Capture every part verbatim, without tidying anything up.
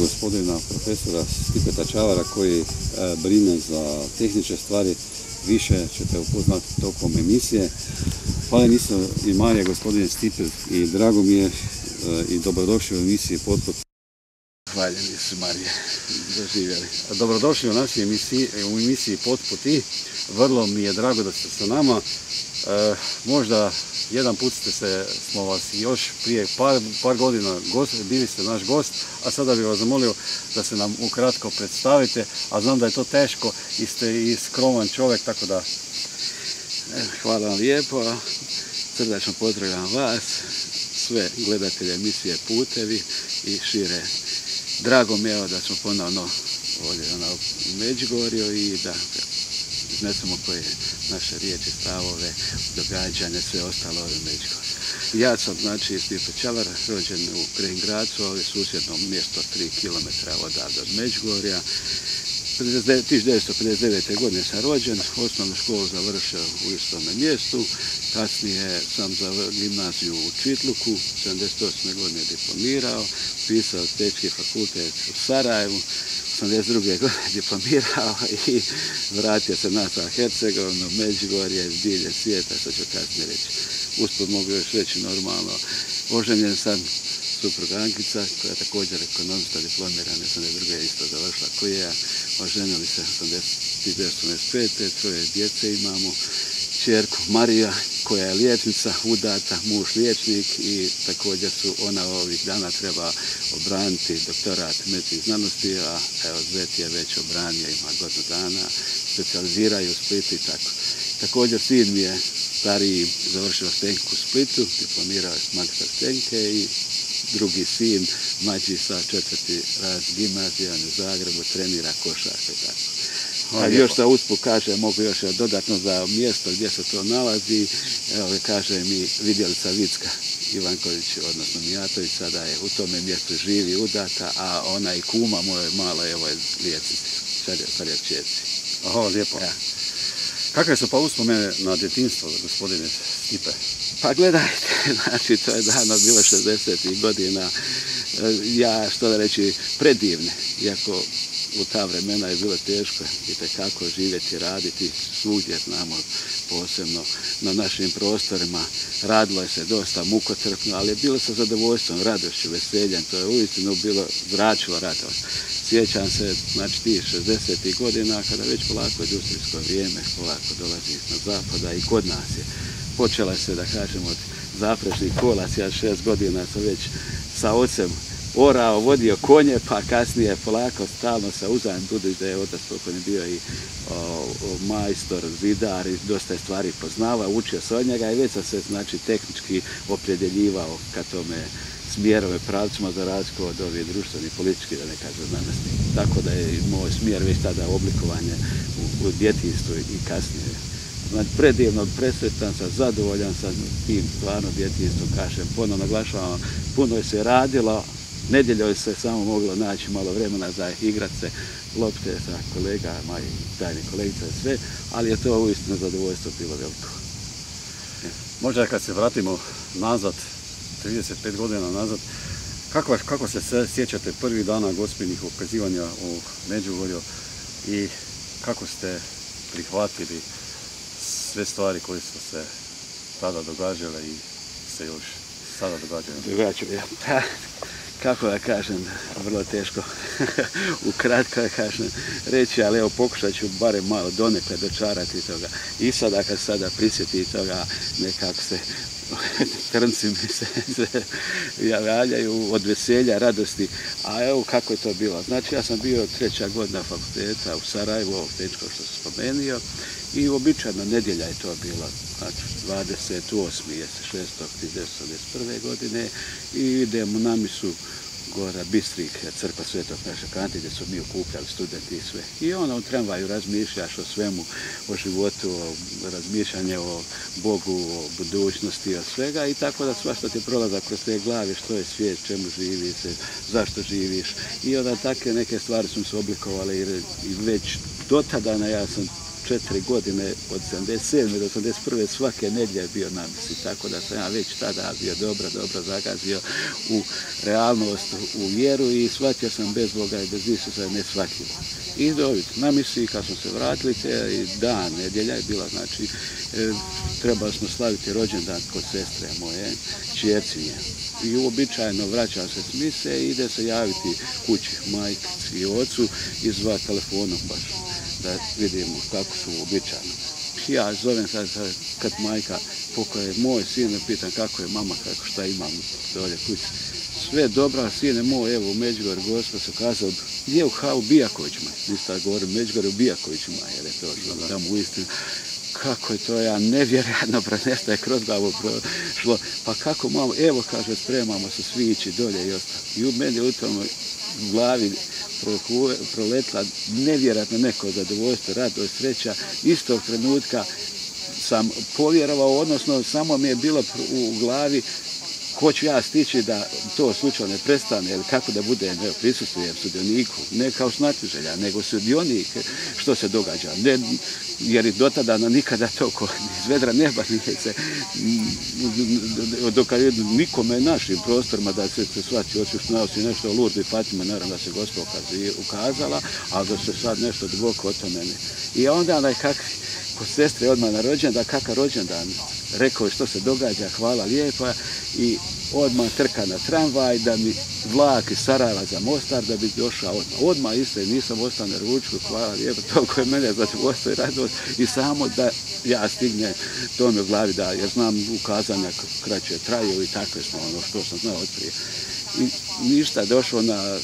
gospodina profesora Stipeta Čavara koji brine za tehničke stvari. Više ćete upoznati tokom emisije. Hvala nisam i Marija, gospodine Stipet, i drago mi je i dobrodošli u emisiji Potput. Hvaljeni su, Marija, doživjeli. Dobrodošli u našoj emisiji, u emisiji Potputi. Vrlo mi je drago da ste sa nama. E, možda jedan put ste se, smo vas još prije par, par godina gost, bili ste naš gost, a sada bih vas zamolio da se nam ukratko predstavite, a znam da je to teško i ste i skroman čovjek, tako da... Hvala vam lijepo, srdačno pozdravljam vas, sve gledatelje emisije Putevi i šire. Drago mi je da smo ponovno ovdje u Međugorju i da iznesemo koje naše riječi, stavove, događanja, sve ostalo u Međugorju. Ja sam, znači, Stipe Čavar, rođen u Krengracu, ovo je susjedno mjesto tri kilometra odavde od Međugorja. tisuću devetsto pedeset devete. godine sam rođen, osnovnu školu završio u istome mjestu, kasnije sam za gimnaziju u Čitluku, sedamdeset osme. godine diplomirao, pisao Tehnički fakultet u Sarajevu, osamdeset druge. godine diplomirao i vratio se nazad Hercegovinu, Međugorje, diljem svijeta, što ću kasnije reći. Usput mogu još reći normalno, oženjen sam, supruga Ankica, koja je također ekonomista, diplomirana, osamdeset druge. isto završila koji je, oženili se tisuću devetsto osamdeset pete. Troje djece imamo, čerku Marija, koja je liječnica, udata, muž liječnik i također su ona ovih dana treba obraniti doktorat medicinskih znanosti, a evo Zvet je već obranio, ima godinu dana, specijaliziraju u Splitu i tako. Također sin mi je stariji, završio Stenku u Splitu, diplomirao je magistar Stenke i drugi sin, mlađi sa četvrti raz gimnazija u Zagrebu, trenira košarku i tako. A još da usput kaže, mogu još dodatno za mjesto gdje se to nalazi, evo kaže mi Vidjelica Vicka Ivanković, odnosno Mijatović, sada je u tome mjestu živi, udata, a ona i kuma moje mala, evo je liječnica, starija kćerci. Aha, lijepo. Ja. Kakve su pa uspomene na djetinjstvo, gospodine Stipe? Pa gledajte, znači to je davno bilo šezdesetih godina, ja što da reći predivne, iako u ta vremena je bilo teško itekako živjeti, raditi, svugdje znamo, posebno na našim prostorima. Radilo je se dosta mukotrpno, ali je bilo sa zadovoljstvom, radošću, veseljem, to je uistinu bilo zračilo radost. Sjećam se, znači, tih šezdesetih godina, kada već polako industrijsko vrijeme polako dolazi na zapada i kod nas je. Počela se, da kažemo, od zaprešnih kolaca, ja šest godina sam već sa ocem orao, vodio konje, pa kasnije polako stalno sa uzajem, budući da je otac pokojni bio i o, o, majstor, zidar i dosta je stvari poznavao, učio se od njega i već sam se, znači, tehnički opredjeljivao ka tome smjerove pravcima za razliku od ovih društvenih, političkih, da ne kažem, znanosti. Tako da je moj smjer već tada oblikovanje u, u djetinjstvu i kasnije. Znači, predivno, presretan sam, zadovoljan sam tim stvarno djetinjstvom, kažem, ponovno naglašavam, puno je se radilo, nedjeljoj se samo moglo naći malo vremena za igrat se, lopte sa kolegama i tajni kolegica i sve, ali je to uistinu zadovoljstvo bilo veliko. Možda kad se vratimo nazad, trideset pet godina nazad, kako, kako se sjećate prvih dana gospinih ukazivanja u Međugorju i kako ste prihvatili sve stvari koje su se tada događale i se još sada događaju? Događaju, ja. Kako da kažem, vrlo teško ukratko da kažem reći, ali evo pokušat ću barem malo donekle dočarati toga. I sada kad sada prisjeti toga, nekako se trnci mi se, se javljaju od veselja, radosti. A evo kako je to bilo. Znači ja sam bio treća godina fakulteta u Sarajevu, ovog tehničkog što sam spomenuo, i običajna nedjelja je to bila, znači dvadeset osmi šestog tisuću devetsto osamdeset prve. godine i idemo na misu Gora Bistrik, crkva Svetog Neša Ante, gdje su mi okupljali studenti i sve. I ono u tramvaju razmišljaš o svemu, o životu, o razmišljanje o Bogu, o budućnosti, o svega i tako da svašta ti prolaza kroz te glave, što je svijet, čemu živi se, zašto živiš. I onda takve neke stvari su se oblikovale i već do tada ja sam četiri godine, od sedamdeset sedme do osamdeset prve svake nedjelje je bio na misi, tako da sam ja već tada bio dobro, dobro zagazio u realnost, u vjeru i shvatio sam bez Boga i bez Isusa ne shvatio. I dobiti na misiji, kad smo se vratili, te dan, nedjelja je bila, znači, e, trebali smo slaviti rođendan kod sestre moje, čercinje. I uobičajeno vraća se s mise i ide se javiti kući, majkici i ocu i zva telefonom baš, da vidimo kako su uobičajeno. Ja zovem sad, sad kad majka pokoje moj sin, pitam kako je mama, kako šta imam dolje kući. Sve dobro, sine moj, evo u Međugorju Gospod se kazao, gdje u ha u Bijakovićima, nista govorim Međugorju u Bijakovićima, jer je to što tamo u istinu. Kako je to, ja nevjerojatno pronestaje kroz glavu prošlo, pa kako malo, evo kaže, spremamo se svi ići dolje i ostalo. I u meni u tom glavi proletla nevjerojatno neko zadovoljstvo, radost, sreća. Istog trenutka sam povjerovao, odnosno samo mi je bilo u glavi hoću ja stići da to slučajno ne prestane, ili kako da bude, ne prisustvujem sudioniku, ne kao snatiželja, nego sudionik što se događa. Ne, jer i do tada nikada to iz vedra neba nije se dok nikome našim prostorima da se shvati osvještnao si nešto o Lurdu i Fatima, naravno da se Gospod ukazala, ali da se sad nešto duboko o tome ne. I onda onaj kakvi kod sestre odmah na rođendan, kakav rođendan, rekao je što se događa, hvala lijepa i odmah trka na tramvaj da mi vlak iz Sarajeva za Mostar da bi došao odmah. Odmah isto nisam ostao na ručku, hvala lijepa, toliko je mene zadovoljstvo i radost i samo da ja stignem to mi u glavi da, jer znam ukazanja kraće traju i takve smo ono što sam znao od prije. I ništa, došao na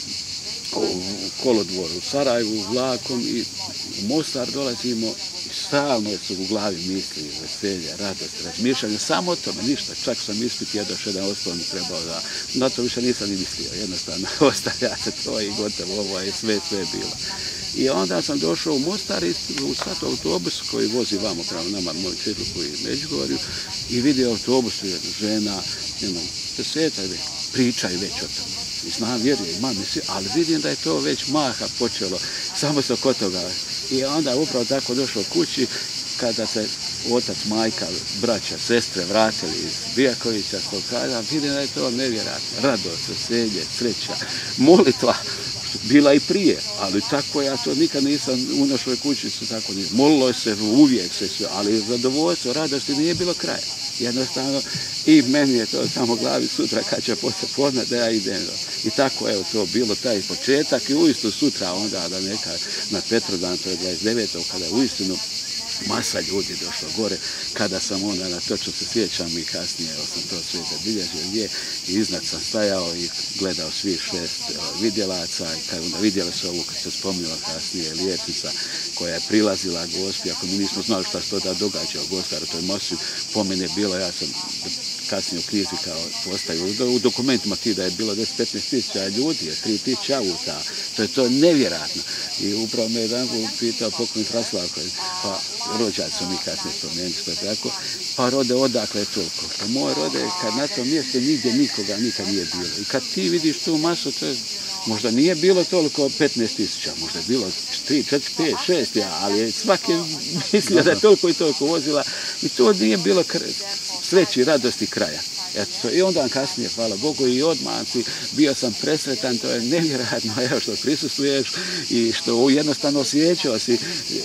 u kolodvoru u Sarajevu vlakom i u Mostar dolazimo. Stalno su u glavi misli, veselje, radost, razmišljanje, samo o tome, ništa. Čak sam ispit jedan jedan osnovni trebao da, na to više nisam ni mislio, jednostavno ostavlja se to i gotovo, ovo je sve, sve bilo. I onda sam došao u Mostar i u sat autobus koji vozi vamo prema nama, moj Četluku i Međugorju i vidio autobus, jedna žena, jedno desetak, pričaju već o tome. I znam, vjerujem, imam misli, ali vidim da je to već maha počelo, samo se oko toga. I onda upravo tako došao kući, kada se otac, majka, braća, sestre vratili iz Bijakovića, to kada, vidim da je to nevjerojatno. Radost, veselje, sreća, molitva, bila i prije, ali tako ja to nikad nisam u našoj kućici, tako nisam. Molilo se uvijek se sve, ali zadovoljstvo, radosti nije bilo kraja. Jednostavno, i meni je to samo glavi sutra kad će posle podne da ja idem. I tako, evo, to bilo taj početak i uistinu sutra onda da neka na Petrovdan, to je dvadeset devetog kada je uistinu masa ljudi došlo gore, kada sam onda na točno se sjećam i kasnije evo, sam to sve zabilježio gdje i iznad sam stajao i gledao svih šest vidjelaca i kad onda vidjeli su ovu kad se spominjala kasnije liječnica koja je prilazila Gospi, ako mi nismo znali šta se to da događa u Gostaru, to je masu po mene bilo, ja sam kasnije u krizi kao postavio. U dokumentima ti da je bilo deset do petnaest tisuća ljudi, je tri tisuće auta, to je to nevjerojatno. I upravo me jedan pitao pokojni Fraslavko, pa rođaci su mi kasnije spomenuti što tako, pa rode odakle je toliko. Pa moj rode, kad na tom mjestu nigdje nikoga nikad nije bilo. I kad ti vidiš tu masu, to je, možda nije bilo toliko petnaest tisuća, možda je bilo tri, četiri, pet, šest, ja, ali svaki mislio da je toliko i toliko vozila i to nije bilo sreći, radosti kraja. Eto, i onda kasnije, hvala Bogu, i odmah bio sam presretan, to je nevjerojatno, evo što prisustvuješ i što jednostavno osjećao si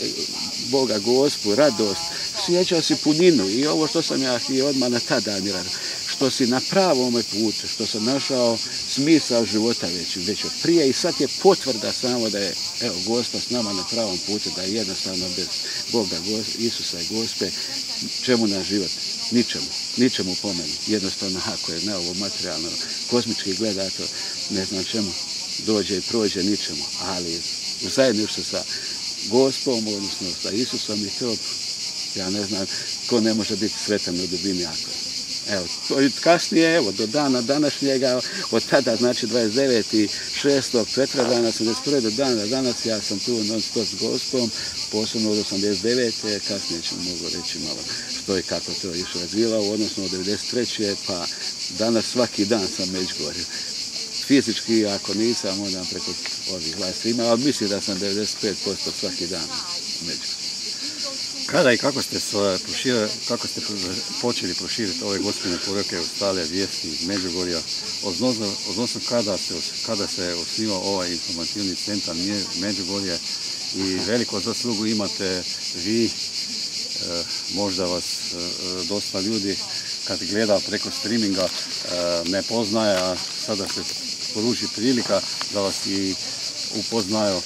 Boga, Gospu, radost, osjećao si puninu i ovo što sam ja htio odmah na ta dan rado, što si na pravom putu, što sam našao smisao života već, već od prije i sad je potvrda samo da je, evo, Gospa s nama na pravom putu, da je jednostavno bez Boga, Isusa i Gospe, čemu naš život? Ničemu, ničemu po meni. Jednostavno, ako je na ovo materijalno, kozmički gleda to, ne znam čemu, dođe i prođe ničemu, ali u zajedništvu sa Gospom, odnosno sa Isusom i to, ja ne znam, ko ne može biti sretan u dubini ako. Evo, to je kasnije, evo, do dana današnjega, od tada, znači dvadeset devetog šestog Petrovdana, osamdeset prve do dana danas, ja sam tu non stop s Gospom, posebno od osamdeset devete kasnije ćemo mogu reći malo što i kako to išlo razvijalo, odnosno od devedeset treće pa danas svaki dan sam Međugorju. Fizički, ako nisam, onda preko ovih vlasti ima, ali mislim da sam devedeset pet posto svaki dan u Međugorju. Kada i kako ste, svoje prošire, kako ste počeli proširiti ove gospine poruke Australije, vijesti iz Međugorja, odnosno, odnosno kada, se, kada se osnivao ovaj informativni centar Međugorje i veliku zaslugu imate vi, e, možda vas e, dosta ljudi kad gleda preko streaminga e, ne poznaje, a sada se poruči prilika da vas i upoznaju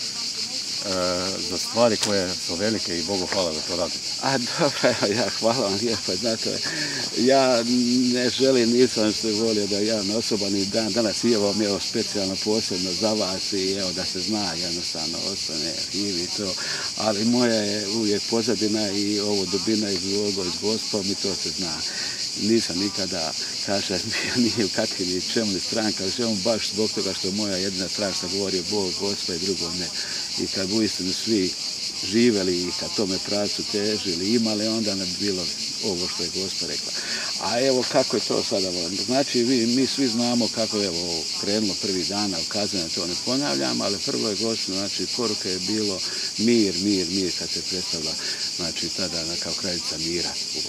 za stvari koje su velike i Bogu hvala da to radite. A dobro, ja hvala vam lijepo, znate, ja ne želim, nisam se volio da javna osoba ni dan danas i evo mi evo specijalno posebno za vas i evo da se zna jednostavno ostane arhiv i to, ali moja je uvijek pozadina i ovo dubina iz Boga, iz Gospoda, mi to se zna. Nisam nikada, kaže, nije u kakvi ni čemu ni stranka, ali čemu baš zbog toga što moja jedina stranka govori Bog, Gospod i drugo ne. I kad bi uistinu svi živjeli i kad tome pravcu težili, imali, onda ne bi bilo ovo što je Gospod rekla. A evo kako je to sada, znači vi, mi svi znamo kako je evo krenulo prvi dana ukazane, to ne ponavljam, ali prvo je Gospod, znači poruka je bilo mir, mir, mir kad se predstavila, znači tada kao kraljica mira.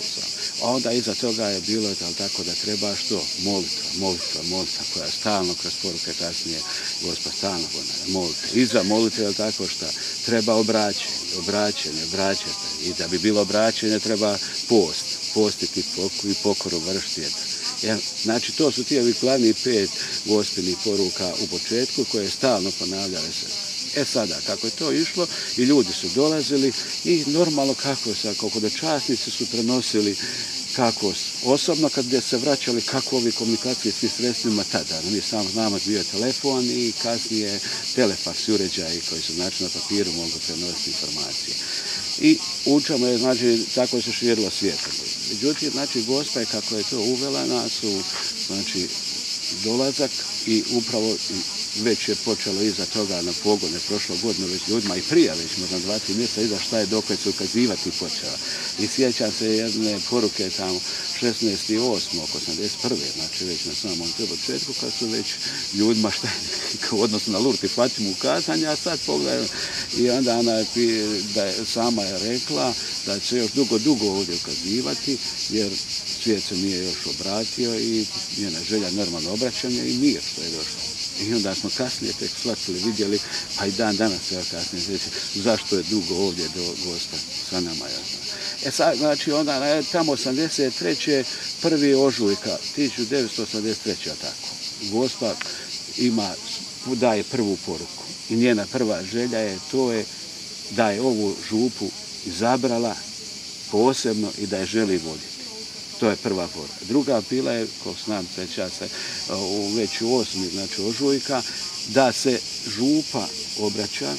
A onda iza toga je bilo ali tako da treba što? Molitva, molitva, molitva koja je stalno kroz poruke kasnije Gospod stalno molitva. Iza molitve je tako što treba obraćenje, obraćenje, obraćati. I da bi bilo obraćenje treba post, postiti i pokoru vršiti. Ja, znači to su ti ovih glavnih pet gospinih poruka u početku koje je stalno ponavljale se. E sada, kako je to išlo i ljudi su dolazili i normalno kako se, kako da časnici su prenosili kako osobno kad bi se vraćali kako ovi komunikacijski sredstvima tada. Mi samo znamo bio je telefon i kasnije telefaks uređaji koji su znači na papiru mogu prenositi informacije. I učamo je, znači, tako se širilo svijetom. Međutim, znači, Gospa je kako je to uvela nas u, znači, dolazak i upravo već je počelo iza toga na pogone prošlo godinu već ljudima i prije već možda dva, tri mjeseca iza šta je dokle se ukazivati počela. I sjećam se jedne poruke tamo šesnaesti osmog osamdeset prve znači već na samom početku kad su već ljudima šta je odnosno na Lurd i Fatimu ukazanja, a sad pogledam i onda ona je, da je, sama je rekla da će još dugo, dugo ovdje ukazivati jer svijet se nije još obratio i njena želja normalno obraćanje i mir što je došlo. I onda smo kasnije tek shvatili, vidjeli, pa i dan danas treba kasnije reći zašto je dugo ovdje do Gospa sa nama. E sad, znači onda tamo osamdeset treće prvi ožujka, tisuću devetsto osamdeset treće tako. Gospa ima, daje prvu poruku i njena prva želja je to je da je ovu župu izabrala posebno i da je želi voditi. To je prva poruka. Druga bila je, ko znam seća se, već u osmi, znači ožujka, da se župa obraća,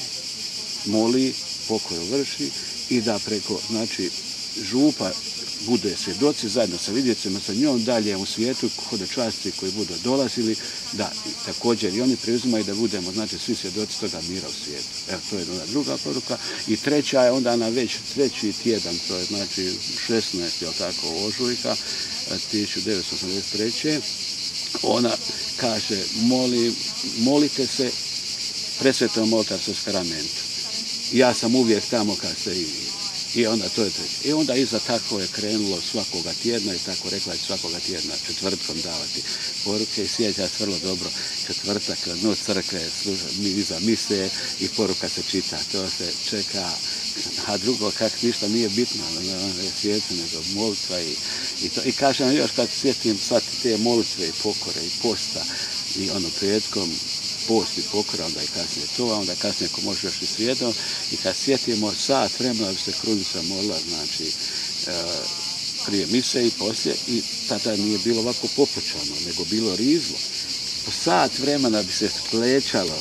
moli, pokoju vrši i da preko, znači, župa bude svjedoci zajedno sa vidjecima sa njom dalje u svijetu, hodočasci koji budu dolazili, da također i oni preuzimaju da budemo, znači, svi svjedoci toga mira u svijetu. Evo, to je ona druga poruka. I treća je onda na već treći tjedan, to je znači šesnaesti tako, ožujka, tisuću devetsto osamdeset treće Ona kaže, moli, molite se presvetom oltarskom sakramentu. Ja sam uvijek tamo kad ste i vi. I onda to je treće. I onda iza tako je krenulo svakoga tjedna i tako rekla svakoga tjedna četvrtkom davati poruke i sjeća se vrlo dobro četvrtak, noć crkve, iza mise i poruka se čita. To se čeka, a drugo kak ništa nije bitno, ne svijetu nego molitva i, i to. I kažem još kad sjetim sad te molitve i pokore i posta i ono petkom, post i pokora, onda i kasnije to, a onda kasnije ako može još i svijedom. I kad sjetimo sat vremena bi se krunica molila, znači e, prije mise i poslije, i tada nije bilo ovako popučano, nego bilo rizlo. Po sat vremena bi se klečalo,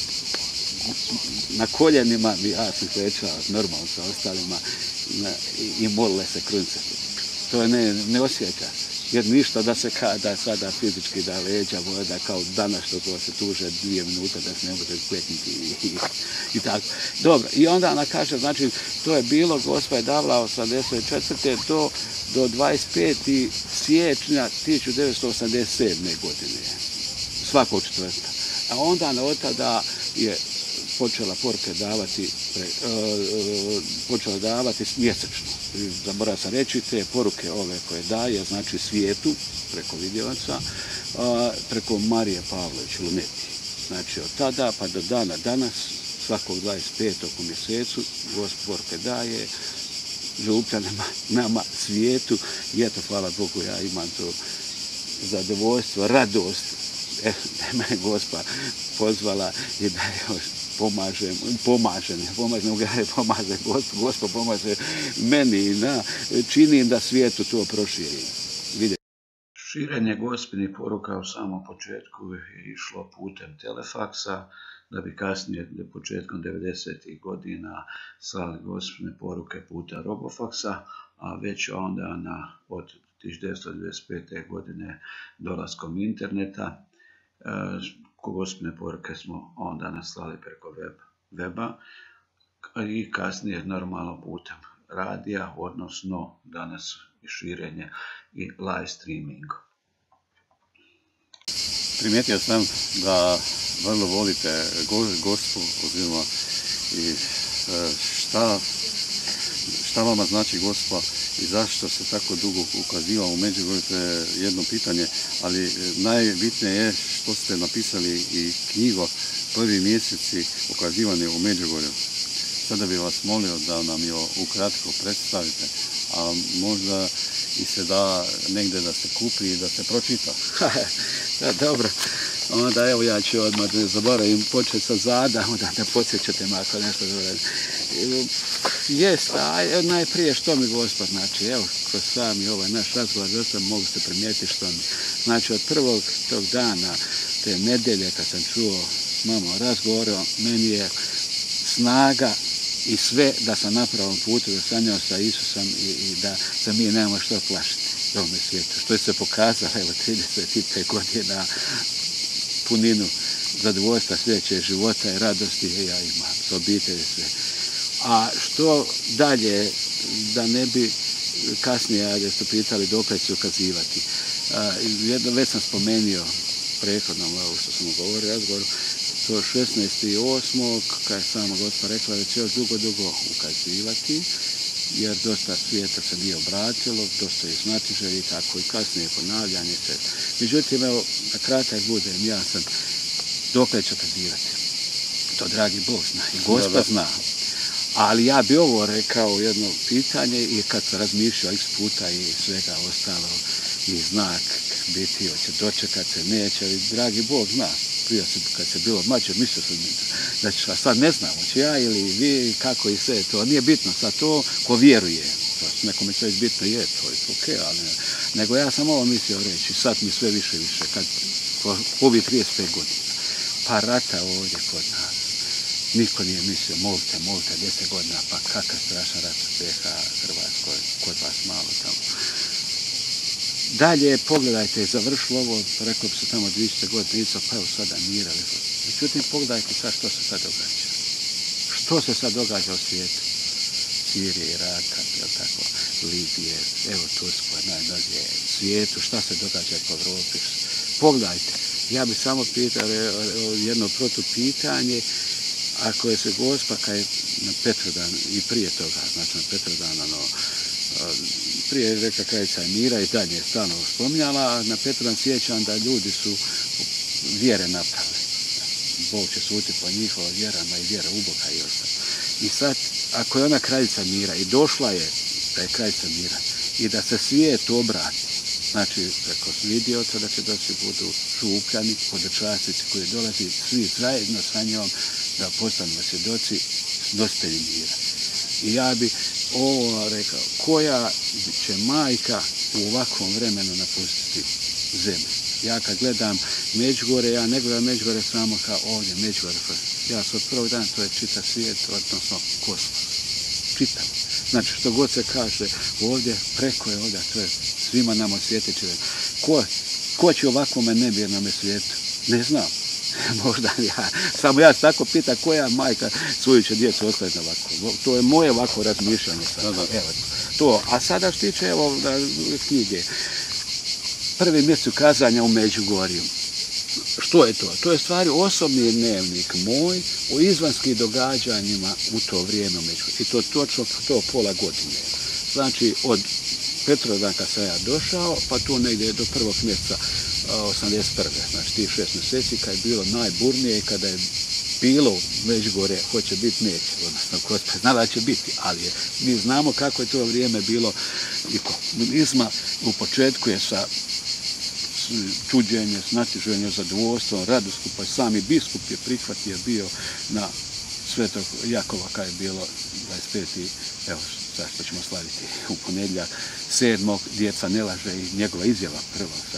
na koljenima bi ja sam klečala normalno sa ostalima na, i, i molile se krunice. To je ne, ne osjeća. Jer ništa da se kada sada fizički da leđa voda kao danas što to se tuže dvije minute da se ne može kleknuti i, i, i tako. Dobro, i onda ona kaže, znači to je bilo, Gospa je davala osamdeset četvrte do, do dvadeset petog siječnja tisuću devetsto osamdeset sedme godine, svakog četvrtka. A onda od tada je počela poruke davati, pre, uh, počela davati mjesečno. Zaboravio sam reći, te poruke ove koje daje, znači svijetu, preko vidjevaca, uh, preko Marije Pavlović Luneti. Znači od tada pa do dana danas, svakog dvadeset petog u mjesecu, Gospod poruke daje, Župljanima, nama, svijetu, i eto, hvala Bogu, ja imam to zadovoljstvo, radost, e, da me Gospa pozvala i da još pomažem, pomažem, pomažem, pomaže Gospa, Gospa pomaže meni, na, činim da svijetu to proširi. Vidje. Širenje Gospinih poruka u samom početku je išlo putem telefaksa, da bi kasnije, početkom devedesetih godina, slali Gospine poruke puta robofaksa, a već onda na, od tisuću devetsto devedeset pete. godine dolaskom interneta, Gospine poruke smo onda naslali preko web, weba i kasnije normalno putem radija, odnosno danas širenje i live streaming. Primijetio sam da vrlo volite Gospu, oziroma i šta, šta vama znači Gospa i zašto se tako dugo ukaziva u Međugorju, to je jedno pitanje, ali najbitnije je što ste napisali i knjigu Prvi mjeseci ukazivanja u Međugorju. Sada bih vas molio da nam jo ukratko predstavite, a možda i se da negdje da se kupi i da se pročita. Da, dobro. Onda evo ja ću odmah ne zaboravim početi sa zada, onda da podsjećate me ako nešto zaboravim. Jest, a najprije što mi Gospod znači, evo, kroz sami ovaj naš razgovor, dosta mogu se primijetiti što mi. Znači, od prvog tog dana, te nedelje kad sam čuo s mamom razgovorom, meni je snaga i sve da sam na pravom putu, da sanjao sa Isusom i, i da se mi nemamo što plašiti u ovome svijetu. Što je se pokazalo, evo, trideset pet godina puninu zadovoljstva, sreće, života i radosti ja imam, s obitelji sve. A što dalje, da ne bi kasnije, ajde ste pitali, dokle ću ukazivati. Jedno već sam spomenuo prethodnom, ovo što sam govorio, razgovoru, to šesnaestog osmog kad je sama Gospa rekla da će još dugo, dugo ukazivati, jer dosta svijeta se nije obratilo, dosta je znatiželji i tako i kasnije ponavljanje se. Međutim, evo, na kratak budem, ja sam dokle ću ukazivati. To dragi Bog zna i Gospa zna. Ali ja bi ovo rekao jedno pitanje i kad sam razmišljao x puta i svega ostalo i znak biti, hoće dočekat se, neće, ali dragi Bog zna. Prije kad se bilo mlađe, mislio sam da ću, a sad ne znam, hoće ja ili vi, kako i sve to, nije bitno sad to ko vjeruje. Nekome sve bitno je, to je ok, ali ne. Nego ja sam ovo mislio reći, sad mi sve više više, kad ovi trideset pet godina, pa rata ovdje kod nas. Niko nije mislio, molite, molite, deset godina, pa kakav strašan rat u B H, Hrvatskoj, kod vas malo tamo. Dalje, pogledajte, završilo ovo, rekao bi se tamo dvjesto godina, isto, pa evo sada mira. Međutim, pogledajte sad što se sad događa. Što se sad događa u svijetu? Sirije, Iraka, jel tako, Libije, evo Turskoj, najdalje, svijetu, šta se događa po Evropi. Pogledajte, ja bih samo pitao jedno protupitanje, ako je se Gospa, kad je na Petrodan i prije toga, znači na Petrodan, ono, prije je reka kraljica mira i dalje je stalno spominjala, a na Petrodan sjećam da ljudi su vjere napravili. Bog će suditi po njihovim vjerama i vjera u Boga i ostalo. I sad, ako je ona kraljica mira i došla je da je kraljica mira i da se svijet obrati, znači preko vidioca da će doći budu Župljani, hodočasnici koji dolazi, svi zajedno sa njom da postanemo svjedoci nositelji mira. I ja bi ovo rekao, koja će majka u ovakvom vremenu napustiti zemlju? Ja kad gledam Međugorje, ja ne gledam Međugorje samo kao ovdje, Međugorje. Ja sam od prvog dana, to je čitav svijet, odnosno kosmos. Čitav. Znači što god se kaže ovdje, preko je ovdje, to je svima nam osvjetiti. Ko, ko će ovakvome nebirnome svijetu? Ne znam. Možda ja, samo ja tako pitam koja majka svoju će djecu ostaviti na ovako. To je moje ovako razmišljanje sad. Evo, to. A sada što tiče evo knjige. Prvi mjesec ukazanja u Međugorju. Što što je to? To je stvari osobni dnevnik moj o izvanskim događanjima u to vrijeme. I to točno to pola godine. Znači, od Petrovdan kad sam ja došao, pa tu negdje do prvog mjeseca osamdeset prve. Znači, tih šest mjeseci kad je bilo najburnije i kada je bilo Međugorje, hoće biti, neće, odnosno Gospel zna da će biti, ali je, mi znamo kako je to vrijeme bilo i komunizma. U početku je sa čuđenje, znatiženje, zadovoljstvom, radosku, pa sami biskup je prihvatio bio na Svetog Jakova kad je bilo dvadeset peti evo sad što ćemo slaviti u ponedjeljak, sedmog djeca ne laže i njegova izjava prva sa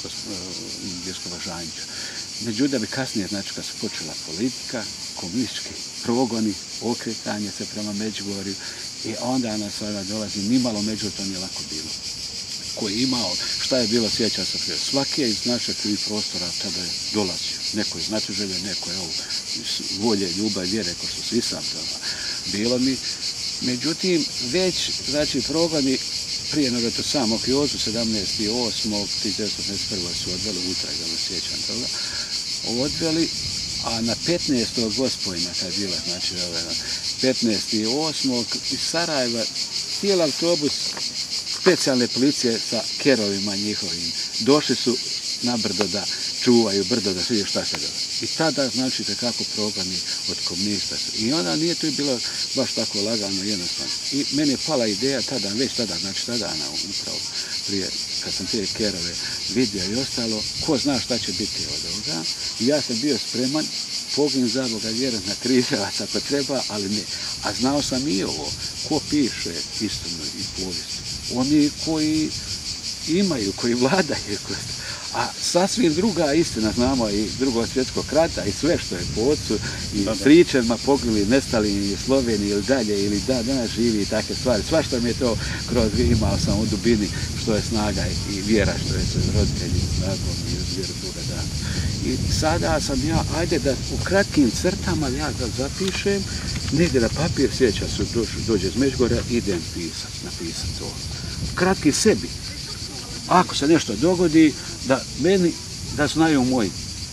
biskupa Žanjića. Međutim, da bi kasnije, znači, kad se počela politika, komunistički progoni, okretanje se prema Međugorju i onda nas sada dolazi, nimalo Međugorje, to nije lako bilo. Koji je imao, šta je bilo, sjeća se prije. Svaki je iz našeg tri prostora tada je dolazio. Neko iz Znatiželje, neko je ovo iz volje, ljubav, vjere, ko što svi sam bilo mi. Međutim, već, znači, progoni prije nego to samog Jozu, sedamnaestog osmog tisuća devetsto osamdeset prve su odveli utrag, da me sjećam toga, odveli, a na petnaestog Gospojna, kad je bila, znači, petnaestog osmog iz Sarajeva, cijeli autobus specijalne policije sa kerovima njihovim, došli su na brdo da čuvaju brdo, da vidi šta se događa. I tada, znači, kako progoni od komunista. I onda nije to bilo baš tako lagano, jednostavno. I meni je pala ideja tada, već tada, znači tada, upravo prije, kad sam te kerove vidio i ostalo, ko zna šta će biti od ovoga. I ja sam bio spreman, pogin za Boga vjerat na križevac ako treba, ali ne. A znao sam i ovo, ko piše istinu i povijest. Oni koji imaju, koji vladaju, a sasvim druga istina, znamo i drugog svjetskog rata i sve što je po ocu i stričevima pogibli, nestali i Sloveniji ili dalje ili da danas živi i takve stvari. Svašta mi je to kroz imao sam u dubini što je snaga i vjera, što je se roditelji snagom i uz vjeru Boga dana. I sada sam ja, ajde da u kratkim crtama ja da zapišem, negdje na papir, sjeća se, dođe iz Međugorja, idem pisat, napisat to. Kratki sebi. Ako se nešto dogodi, da meni, da znaju moj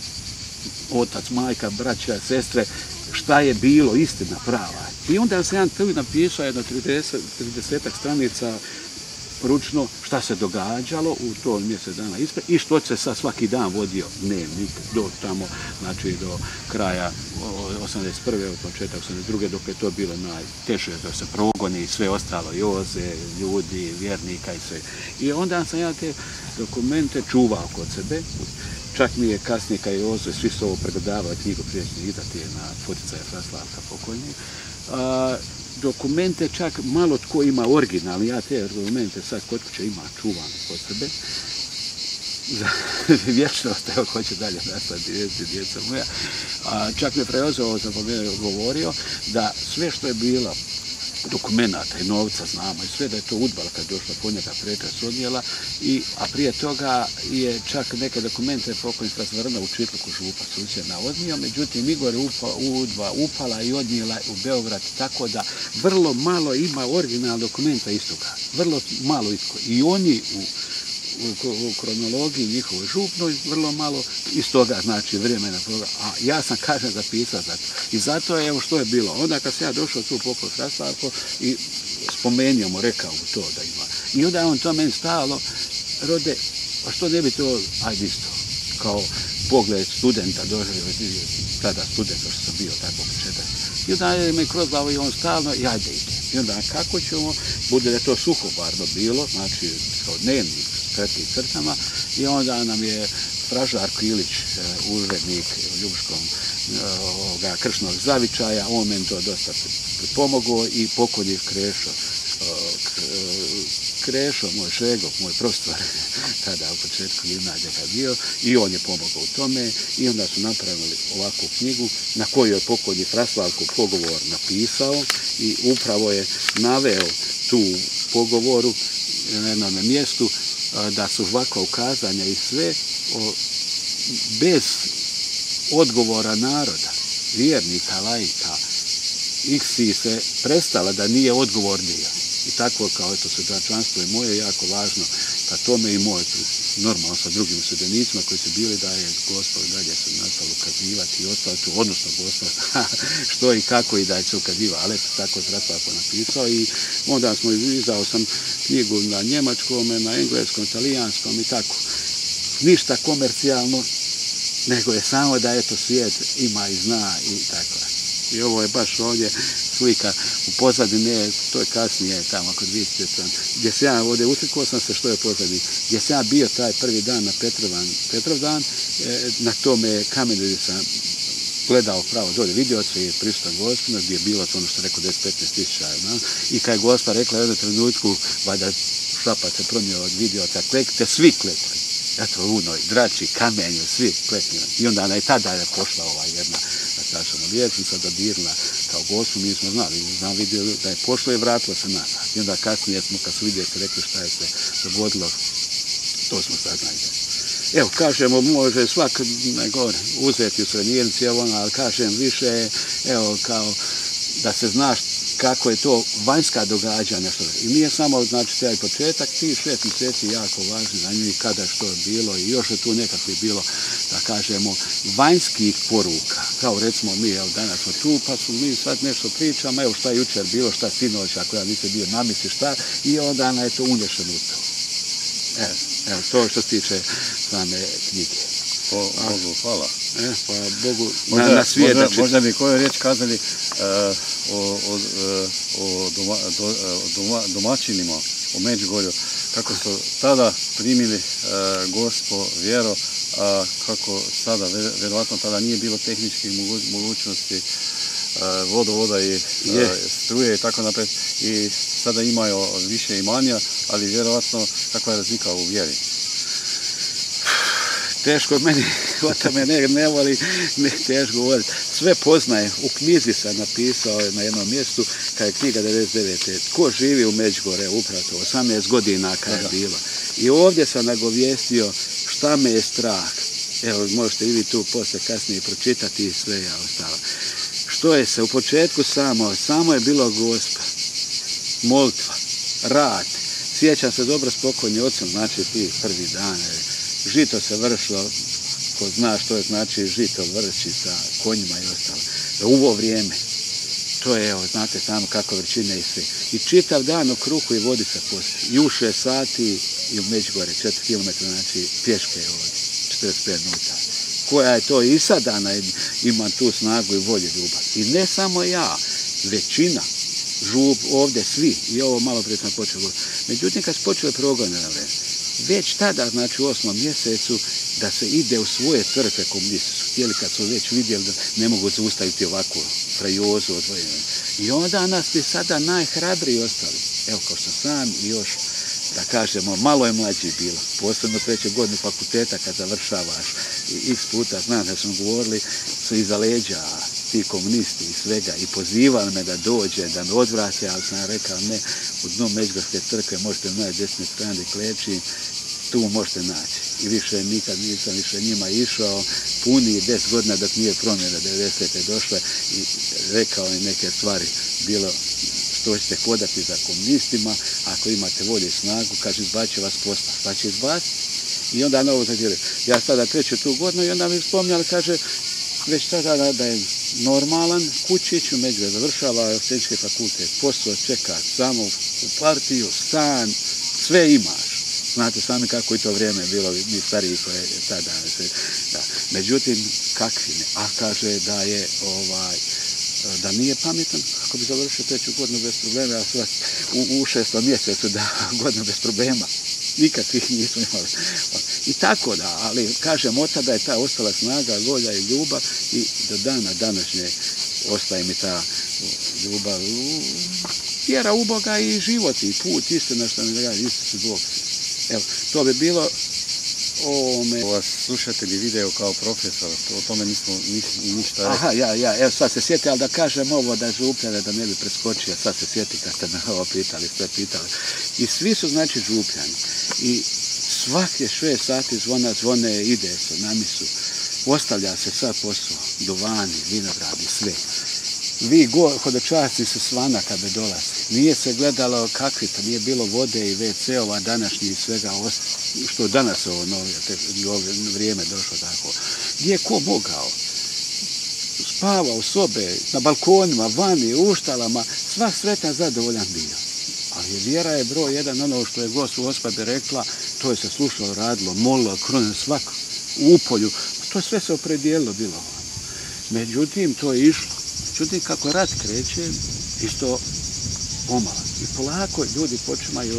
otac, majka, braća, sestre, šta je bilo, istina prava. I onda sam ja prvi napisao jedno tridesetak stranica ručno šta se događalo u to mjesec dana ispred i što se sad svaki dan vodio dnevnik do tamo, znači do kraja osamdeset prve od početak osamdeset druge dok je to bilo najteže da se progoni i sve ostalo, Joze, ljudi, vjernika i sve. I onda sam ja te dokumente čuvao kod sebe. Čak mi je kasnije kad je Jozo svi su ovo pregledavali knjigu priješnje izdati je na poticaje Fraslavka pokojnije. Dokumente čak malo tko ima original, ja te dokumente sad kod kuće ima čuvan kod sebe. Za vječnost, evo ko će dalje nastaviti djeca moja. A čak me Preozov sam govorio da sve što je bilo dokumenata i novca znamo i sve da je to udbala kad je došla po njega preča s odnijela, i, a prije toga je čak neke dokumente pokojni Frasvrna u Čitluku župa susjedna odnio, međutim Igor udba upala i odnijela u Beograd, tako da vrlo malo ima original dokumenta istoga, vrlo malo isto. I oni u U, u kronologiji njihovoj župnoj, vrlo malo iz toga, znači vremena toga. A ja sam, kažem, zapisao zato. I zato je, evo što je bilo. Onda kad sam ja došao tu pokoj Fraslavko i spomenio mu, rekao mu to da ima. I onda je on to meni stalo, Rode, a što ne bi to, ajde isto, kao pogled studenta, doživio, tada studenta što sam bio, tako početak. I onda je me kroz glavu i on stalno, i ajde ide. I onda kako ćemo, bude da je to suhoparno bilo, znači kao dnevnik, kratkim crtama, i onda nam je Fražar Kilić, urednik u Ljubuškom ovoga, kršnog zavičaja, on meni to dosta pomogao i pokojni Krešo, Krešo, moj šegov, moj profesor, tada u početku gimnazije kad bio, i on je pomogao u tome, i onda su napravili ovakvu knjigu na koju je pokojni Fraslavko pogovor napisao i upravo je naveo tu pogovoru na jednom mjestu da su ovakva ukazanja i sve o, bez odgovora naroda, vjernika, laika, iksi se prestala da nije odgovornija. I tako kao eto svjedočanstvo je moje jako važno Pa tome i moj, normalno sa drugim sudionicima koji su bili da je Gospod dalje se nastavio ukazivati i ostalo tu, odnosno Gospod što i kako i da je se ukazivao, ali eto tako Zdratlako napisao i onda smo izdao sam knjigu na njemačkom, na engleskom, talijanskom i tako. Ništa komercijalno, nego je samo da eto svijet ima i zna i tako. I ovo je baš ovdje slika u pozadini, to je kasnije tamo kod vidite tam, gdje se ja ovdje uslikao sam se što je pozadini, gdje sam ja bio taj prvi dan na Petrovan, Petrovdan, e, na tome kamenu gdje sam gledao pravo dolje, vidio se je prisutan Gospodina gdje je bilo to ono što rekao deset do petnaest tisuća. I kad je Gospa rekla u jednom trenutku, valjda šlapac se promio od vidioca, klekite, svi klekli. Eto, unoj, drači, kamenju, svi klekli. I onda ona i tada je pošla ova jedna, da kažemo, liječnica dodirna kao Gospu, mi smo znali, znam vidio da je pošlo i vratilo se nazad. I onda kasnije smo, kad su vidjeli, rekli šta je se dogodilo, to smo saznali. Evo, kažemo, može svak nego, uzeti u srednjernici, evo ona, ali kažem više, evo, kao da se znaš kako je to vanjska događanja. I nije samo, znači, taj početak, ti šest mjeseci jako važni za nju i kada što je bilo i još je tu nekakvi bilo, da kažemo, vanjskih poruka. Kao recimo mi, evo, danas smo tu, pa smo mi sad nešto pričamo, evo šta je jučer bilo, šta sinoć, ako ja nisam bio namisli šta, i onda je to unešeno u to. Evo, evo, to što se tiče same knjige. Po Bogu, hvala. E, pa Bogu možda, na, na svijet. Možda, možda bi koju riječ kazali uh, o, o, o doma, do, doma, domaćinima u Međugorju, kako su tada primili uh, Gospo vjero, a kako sada, vjerovatno tada nije bilo tehničkih mogućnosti uh, vodovoda i uh, struje i tako naprijed, i sada imaju više imanja, ali vjerovatno kakva je razlika u vjeri. Teško meni, o tome ne, ne voli, ne teško govoriti. Sve poznaje, u knjizi sam napisao na jednom mjestu, kad je knjiga devedeset devete. Tko živi u Međugorju, upravo osamnaest godina kad je bilo. I ovdje sam nagovijestio šta me je strah. Evo, možete i vi tu poslije kasnije pročitati i sve ja ostalo. Što je se u početku samo, samo je bilo Gospa, molitva, rad. Sjećam se dobro spokojni ocem, znači ti prvi dan. Žito se vršilo, ko zna što je znači žito vrši sa konjima i ostalo. U ovo vrijeme, to je, evo, znate samo kako vrčine i sve. I čitav dan u kruhu i vodi se poslije. I u šest sati i u Međugorje, četiri kilometra, znači pješke je ovdje, četrdeset pet minuta. Koja je to i sad dana ima tu snagu i volju ljubav. I ne samo ja, većina, žub, ovdje svi, i ovo malo prije sam počeo govoriti. Međutim, kad su počeli progone na vreme, već tada, znači u osmom mjesecu, da se ide u svoje crkve komunisti su htjeli, kad su već vidjeli da ne mogu zaustaviti ovakvu frajozu odvojenu. I onda nas bi sada najhrabriji ostali. Evo, kao što sam i još, da kažemo, malo je mlađi bilo. Posebno treću godinu fakulteta kad završavaš i x puta, znam da smo govorili, su iza leđa ti komunisti i svega i pozivali me da dođe, da me odvrate, ali sam rekao ne, u dnu Međugorske crkve možete naći desne strane kleči, tu možete naći. I više nikad nisam više njima išao, puni deset godina dok nije promjena devedesete došle i rekao im neke stvari, bilo što ćete hodati za komunistima, ako imate volje i snagu, kaže izbaće vas posla, šta će izbaciti? I onda novo zadjeli. Ja sada treću tu godinu i onda mi spominjali, kaže, već tada da je normalan, kućić u Međugorju, završava tehnički fakultet, posao čeka, samo u partiju, stan, sve imaš. Znate sami kako je to vrijeme bilo, mi stariji koje je tada. Da. Međutim, kakvi ne? A kaže da je ovaj, da nije pametan, kako bi završio treću godinu bez problema, a sve u, u šestom mjesecu da godinu bez problema. Nikakvih nismo imali. I tako da, ali kažem, od tada je ta ostala snaga, volja i ljubav i do dana današnje ostaje mi ta ljubav, vjera u Boga i život i put, istina što mi radi, Isus i Bog. Evo, to bi bilo ome... Vas slušatelji video kao profesor, o tome nismo ništa rekli. Aha, ja, ja, evo sad se sjeti, ali da kažem ovo da župljane, da ne bi preskočio, sad se sjeti kad ste me ovo pitali, ste pitali. I svi su znači župljani. I svake šest sati zvona, zvone, ide se na misu, ostavlja se sad posao, duvani, vinogradi, sve. vi hodočasci su svana kad bi dolazi. Nije se gledalo kakvi, to nije bilo vode i ve ce-ova današnji i svega što danas ovo novije vrijeme došlo tako. Gdje je ko mogao? Spavao u sobe, na balkonima, vani, u štalama, svak sretan, zadovoljan bio. Ali vjera je broj jedan, ono što je Gospa bi rekla, to je se slušalo, radilo, molilo, krono svak u upolju, to sve se opredijelilo bilo. Međutim, to je išlo. Međutim, kako rat kreće, isto pomalo. I polako ljudi počinaju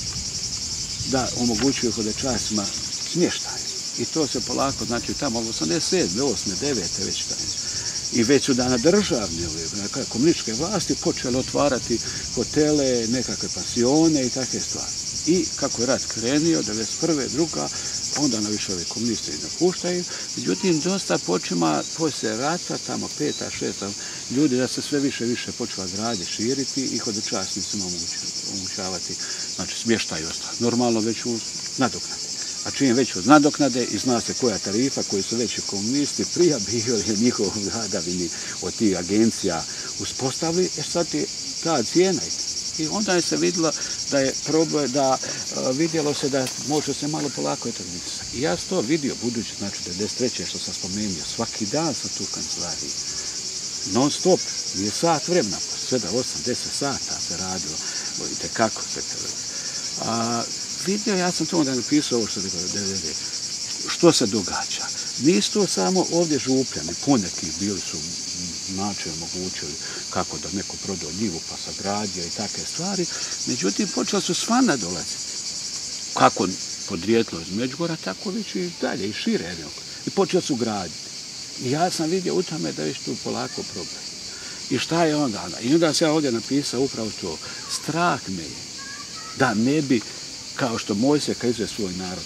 da omogućuju hodočascima smještaj. I to se polako, znači tamo osamdeset sedme, osme, devete već taj. I već su dana državne komunističke vlasti počele otvarati hotele, nekakve pansione i takve stvari. I kako je rat krenio, devedeset prve, druga, onda na više ove komuniste i napuštaju. Međutim, dosta počima poslije rata, tamo peta, šesta, ljudi da se sve više više počela graditi, širiti i hodočasnicima omogućavati, znači smještaj i ostalo. Normalno već uz nadoknade. A čim već uz nadoknade i zna se koja tarifa, koji su veći komunisti prija bili njihovom vladavini od tih agencija uspostavili, je sad je ta cijena. I onda je se vidjelo da je problem, da vidjelo se da može se malo polako etablisati. I ja sam to vidio, budući, znači devedeset treće što sam spomenuo, svaki dan sam tu u kancelariji. Non stop, nije sat vremena, sedam, osam, deset sata se radilo, vidite kako se a, vidio, ja sam to onda napisao ovo što je rekao, što se događa. Nisu to samo ovdje župljani, poneki bili su način omogućili kako da neko prodao njivu pa sagradio i takve stvari. Međutim, počeli su svana dolaziti. Kako podrijetlo iz Međugorja, tako već i dalje, i šire. I počeli su graditi. I ja sam vidio u tome da je tu polako problem. I šta je onda? I onda sam ja ovdje napisao upravo to. Strah me je da ne bi, kao što Mojsije kad izve svoj narod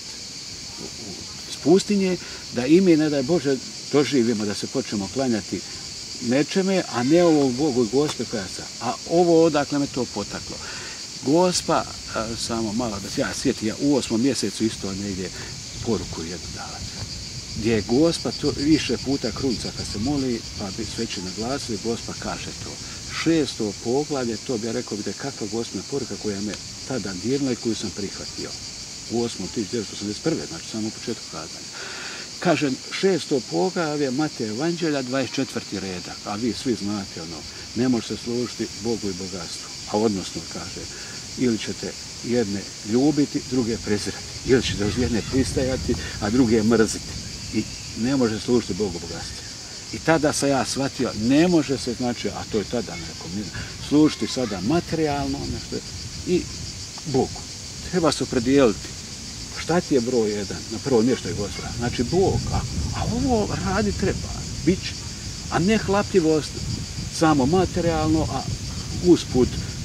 iz pustinje, da i mi, ne daj Bože, doživimo da se počnemo klanjati nečeme, a ne ovo Bogu i Gospe koja sam. A ovo odakle me to potaklo. Gospa, a, samo malo da se ja sjetim, ja u osmom mjesecu isto negdje poruku jednu dala. Gdje je Gospa to više puta krunca kad se moli, pa bi sveći naglasili, Gospa kaže to. Šesto poglavlje, to bi ja rekao, vidite kakva Gospina poruka koja me tada dirnula i koju sam prihvatio. U osmom tisuću devetsto osamdeset prve, znači samo u početku kazanja. Kaže, šesto poglavlje Mateja Evanđelja, dvadeset četvrti redak, a vi svi znate ono, ne može se služiti Bogu i bogatstvu. A odnosno, kaže, ili ćete jedne ljubiti, druge prezirati. Ili ćete uz jedne pristajati, a druge mrziti. I ne može služiti Bogu i bogatstvu. I tada sam ja shvatio, ne može se, znači, a to je tada nekom, služiti sada materijalno nešto, i Bogu. Treba se opredijeliti. Šta ti je broj jedan? Na prvo mjesto je Gospoda. Znači Bog. A, a ovo radi treba. Bit će. A ne hlapljivost samo materijalno, a usput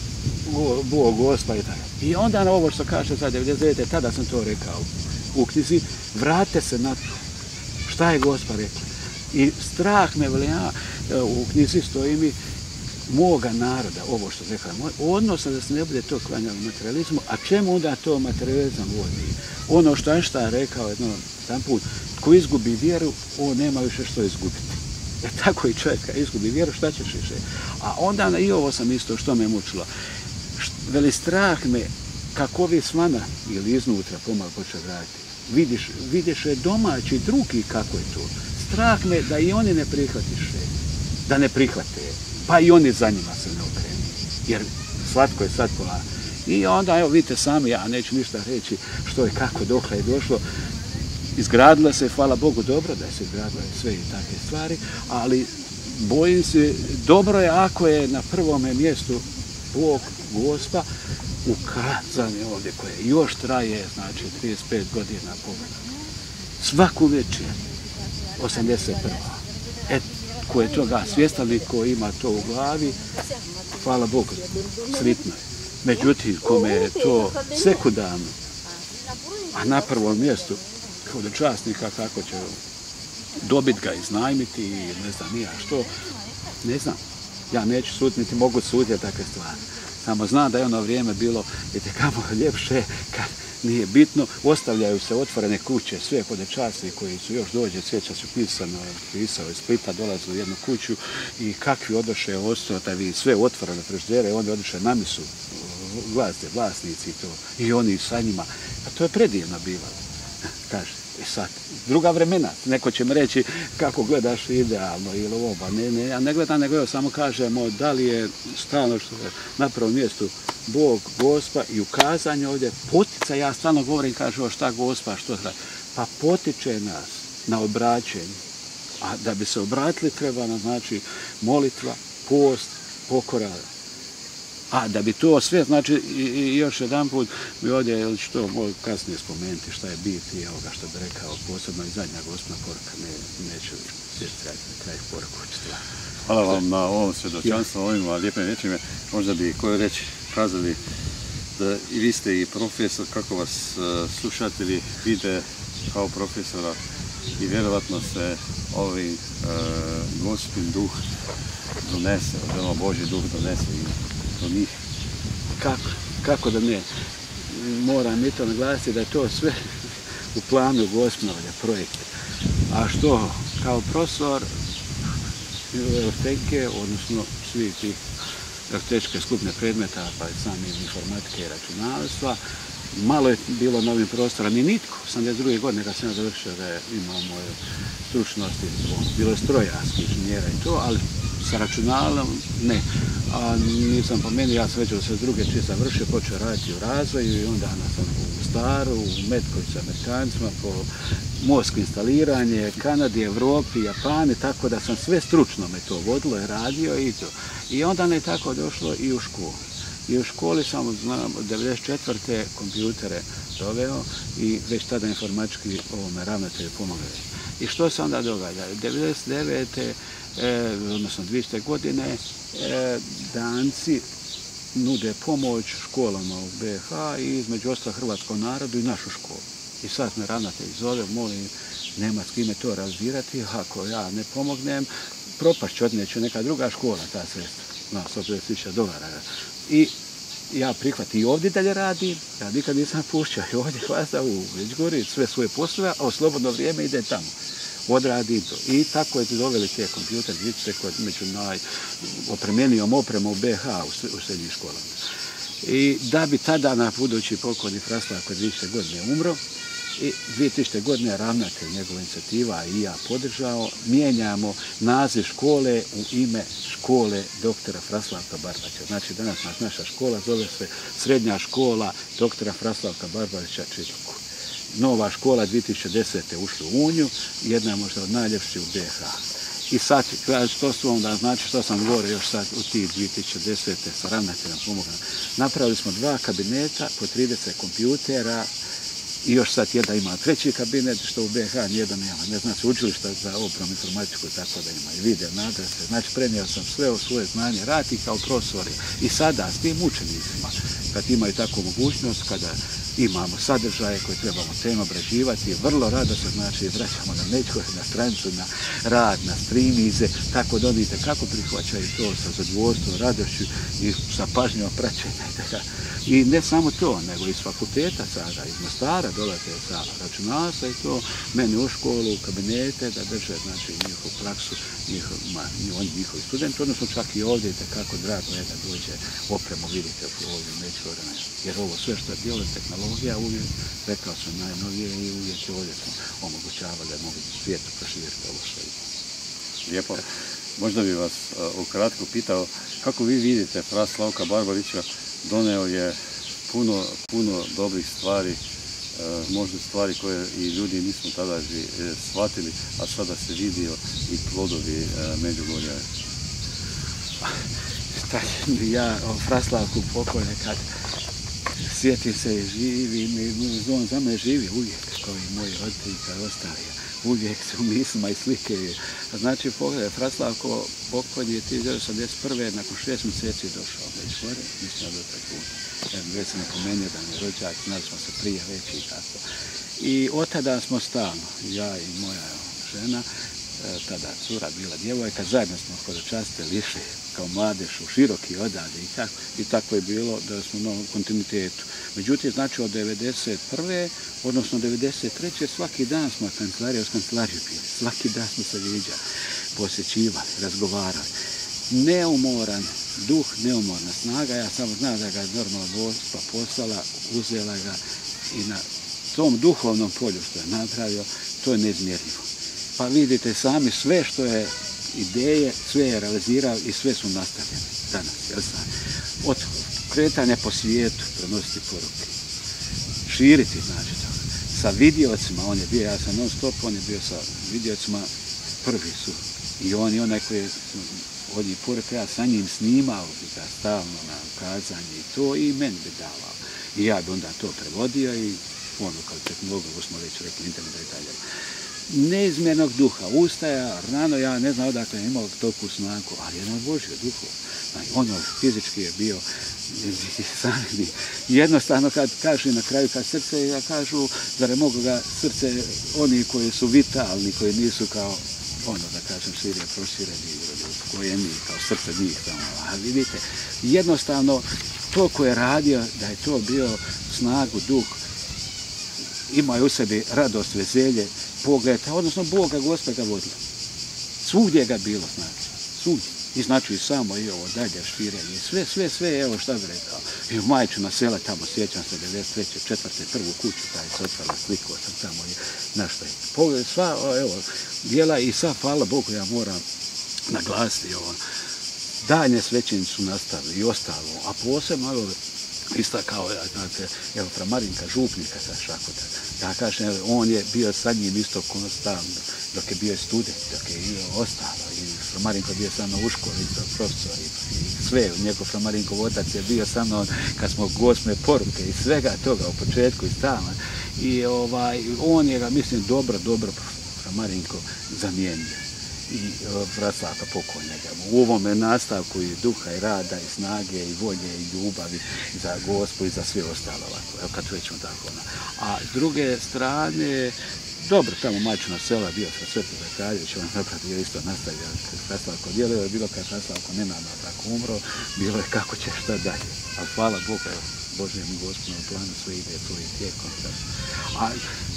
Bog, Gospa i tako. I onda na ovo što kaže za devedeset devete. Tada sam to rekao u knjizi. Vrate se na to. Šta je Gospa rekla? I strah me velja, u knjizi stoji mi moga naroda, ovo što rekla, odnosno da se ne bude to klanjalo materializmu, a čemu onda to materializam vodi? Ono što Einstein rekao jednom tam put, tko izgubi vjeru, on nema više što izgubiti. Jer tako i čovjek, kad izgubi vjeru, šta ćeš više? A onda i ovo sam isto što me mučilo. Veli strah me, kako ovi svana ili iznutra pomalo počeo graditi. Vidiš, vidiš je domaći, drugi kako je to. Strah me da i oni ne prihvatiše, da ne prihvate, pa i oni za njima se ne okrenu. Jer slatko je sad pola. I onda, evo vidite sami, ja neću ništa reći što je kako dokle je došlo. Izgradila se, hvala Bogu, dobro da se izgradila sve i takve stvari, ali bojim se, dobro je ako je na prvome mjestu Bog, Gospa, ukazanje ovdje koje još traje, znači trideset pet godina pogleda. Svaku večer, osamdeset prva. Et, ko je toga svjestan i ko ima to u glavi, hvala Bogu, sritno je. Međutim, kome je to sekundarno, a na prvom mjestu, hodočasnika, kako će dobiti ga, iznajmiti i ne znam nija što, ne znam. Ja neću suditi, niti mogu suditi takve stvari. Samo znam da je ono vrijeme bilo itekako ljepše kad nije bitno, ostavljaju se otvorene kuće, sve hodečasti koji su još dođe, sjeća su pisano, pisao iz Splita, dolaze u jednu kuću i kakvi odoše ostavi sve otvorene frižidere, onda odoše na misu, gledajte, vlasnici to, i oni sa njima. A to je predivno bilo, kaže. I sad, druga vremena, neko će mi reći kako gledaš idealno ili ovo, ba ne, ne, ja ne gledam, nego ja samo kažemo da li je stalno što je na prvom mjestu Bog, Gospa i ukazanje ovdje, potica, ja stalno govorim, kaže o šta Gospa, što treba, pa potiče nas na obraćenje, a da bi se obratili treba nam, znači, molitva, post, pokora. A da bi to sve, znači, i, i još jedan put mi ovdje, ili ću to mogu kasnije spomenuti šta je bit i ovoga što bi rekao, posebno i zadnja Gospina poruka, ne, neću sjeti kraj poruku. Hvala vam na ovom svjedočanstvu, ovim lijepim riječima. Možda bi koju reći kazali da i vi ste i profesor, kako vas uh, slušatelji vide kao profesora i vjerovatno se ovaj uh, Gospin duh donese, odnosno Božji duh donese i do njih. Kako? Kako da ne? Moram i to naglasiti da je to sve u planu Gospinovlja projekta. A što kao profesor elektrike, odnosno svi tih električke skupne predmeta, pa i sami informatike i računalstva, malo je bilo novih prostora, ni nitko. osamdeset druge godine kad sam ja završio da je imao moje stručnosti, bilo je strojarski inženjera i to, ali sa računalom ne. A nisam pomenuo, ja sam već od osamdeset druge čiji završio, počeo raditi u razvoju i onda sam u Staru, u Metkoviću sa Amerikancima, po mozgu instaliranje, Kanadi, Evropi, Japani, tako da sam sve stručno me to vodilo i radio i to. I onda ne tako došlo i u školu. I u školi sam, znam, od devedeset četvrte kompjutere doveo i već tada informatički ovome ravnatelju pomogli. I što se onda događa? devedeset devete E, odnosno dvije godine, e, Danci nude pomoć školama u B iH i između ostalog hrvatskom narodu i našu školu. I sad me ravnatelj zove, molim, nema s kime to razvirati, ako ja ne pomognem, propašću, odneću neka druga škola, ta sredstva, na sto pedeset tisuća dolara. I ja prihvatim i ovdje dalje radim, ja nikad nisam pušćao i ovdje hvasta u Međugorju, sve svoje poslove, a u slobodno vrijeme idem tamo. Odradim to. I tako je doveli te kompjuter, vidite, kod među najopremljenijom opremom u B iH u srednjih školama. I da bi tada na budući pokojni Fraslavko dvije tisućite godine umro, i dvije tisućite godine ravnatelj njegova inicijativa i ja podržao, mijenjamo naziv škole u ime škole doktora Fraslavka Barbaća. Znači danas naša škola zove se Srednja škola doktora Fraslavka Barbaća Čitluku. Nova škola dvije tisuće desete ušla u Uniju, jedna možda od najljepših u B iH. I sad, što su onda, znači što sam govorio još sad u tih dvije tisuće desete sa ravnateljem pomogla. Napravili smo dva kabineta po trideset kompjutera i još sad jedan ima treći kabinet, što u B iH nijedan nema. Ne znači učilišta za opremu informatiku, tako da ima i video nadrese. Znači prenio sam sve o svoje znanje, radi kao profesori. I sada s tim učenicima, kad imaju takvu mogućnost, kada imamo sadržaje koje trebamo tema obrađivati, vrlo rado se znači vraćamo na Međugorje, na stranicu, na rad, na streamize, tako da oni kako prihvaćaju to sa zadovoljstvom, radošću i sa pažnjom praćenja. I ne samo to, nego iz fakulteta sada, iz Mostara dolaze sa računalstva i to meni u školu, u kabinete, da drže znači njihovu praksu, njihov, oni njihovi studenti, odnosno čak i ovdje kako drago je da dođe opremu, vidite u ovim Međugorjama. Jer ovo sve što je bilo tehnologija, uvijek, rekao sam, najnovije i uvijek ovdje smo omogućavali da mogu svijetu proširiti ovo što ima. Lijepo. Možda bi vas uh, ukratko pitao, kako vi vidite Fraslavka Barbarića, doneo je puno, puno dobrih stvari, uh, možda stvari koje i ljudi nismo tada ži, shvatili, a sada se vidio i plodovi uh, Međugorja. Ja o Fraslavku pokojne kad sjetim se i živi, on za mene živi uvijek, kao i moji roditelji kad ostali. Uvijek su mislima i slike. Znači, pogledaj, Fraslavko pokojni je tisuću devetsto osamdeset prve nakon šest mjeseci došao u Međugorje, mislim da je taj put. Već sam napomenuo da mi je rođak, znali smo se prije već i tako. I od tada smo stalno, ja i moja žena, tada cura bila djevojka, zajedno smo hodočastili, išli kao mladež u široki odade i tako, i tako je bilo da smo u kontinuitetu. Međutim, znači od devedeset prve odnosno devedeset treće svaki dan smo kancelarija uz kancelariju bili, svaki dan smo se viđali, posjećivali, razgovarali. Neumoran duh, neumorna snaga, ja samo znam da ga je normalna Gospa poslala, uzela ga i na tom duhovnom polju što je napravio, to je neizmjerljivo. Pa vidite sami sve što je ideje, sve je realizirao i sve su nastavljene danas. Jel sam? Od kretanja po svijetu, prenositi poruke, širiti znači to. Sa vidiocima, on je bio, ja sam non stop, on je bio sa vidiocima, prvi su. I on i onaj koji je od njih poruke, ja sa njim snimao bi ga stalno na ukazanje i to i meni bi davao. I ja bi onda to prevodio i ono kao tehnologu, smo već rekli, internet i dalje. Neizmjernog duha, ustaja, rano, ja ne znam odakle je imao toku snagu, ali jedan Božio duhov. Ono fizički je bio sami. Jednostavno kad kažu na kraju, kad srce, ja kažu, zar je mogu ga srce, oni koji su vitalni, koji nisu kao, ono da kažem, širije prošireni, koje mi, kao srce njih tamo. A vidite, jednostavno, to ko je radio, da je to bio snagu, duh, imao je u sebi radost, veselje, pogled, odnosno Boga Gospa ga vodila. Svugdje ga bilo, znači, svugdje. I znači i samo i ovo dalje širenje, sve, sve, sve, evo šta bi rekao. I u majčina sela tamo, sjećam se, devedeset treće, četvrte, prvu kuću, taj se otvala, slikao sam tamo i našta je. Pogled, sva, evo, dijela i sad, hvala Bogu, ja moram naglasiti ovo. Daljnje svećenici su nastavili i ostalo, a posebno, evo, istakao, znate, evo, fra Marinka Župnika sa Šakota. Ja kažem, on je bio sa njim isto konstantno, dok je bio student, dok je i ostalo. I fra Marinko je bio sa mnom u školi, isto profesor i, i sve. Njegov fra Marinkov otac je bio sa mnom kad smo Gosme poruke i svega toga u početku i stalno. I ovaj, on je ga, mislim, dobro, dobro fra Marinko zamijenio. I Vraslavka pokojnega. U ovome nastavku i duha i rada i snage i volje i ljubavi za Gospu i za sve ostalo ovako, evo kad većemo tako. A s druge strane, dobro, tamo majčina sela bio sa Svetom Zakraljević, on napravio isto nastavio Vraslavko djeluje, je bilo kad Vraslavko nenadno tako umro, bilo je kako će šta dalje. Ali hvala Bogu, evo, Božjem Gospodinu planu sve ide to i tijekom. A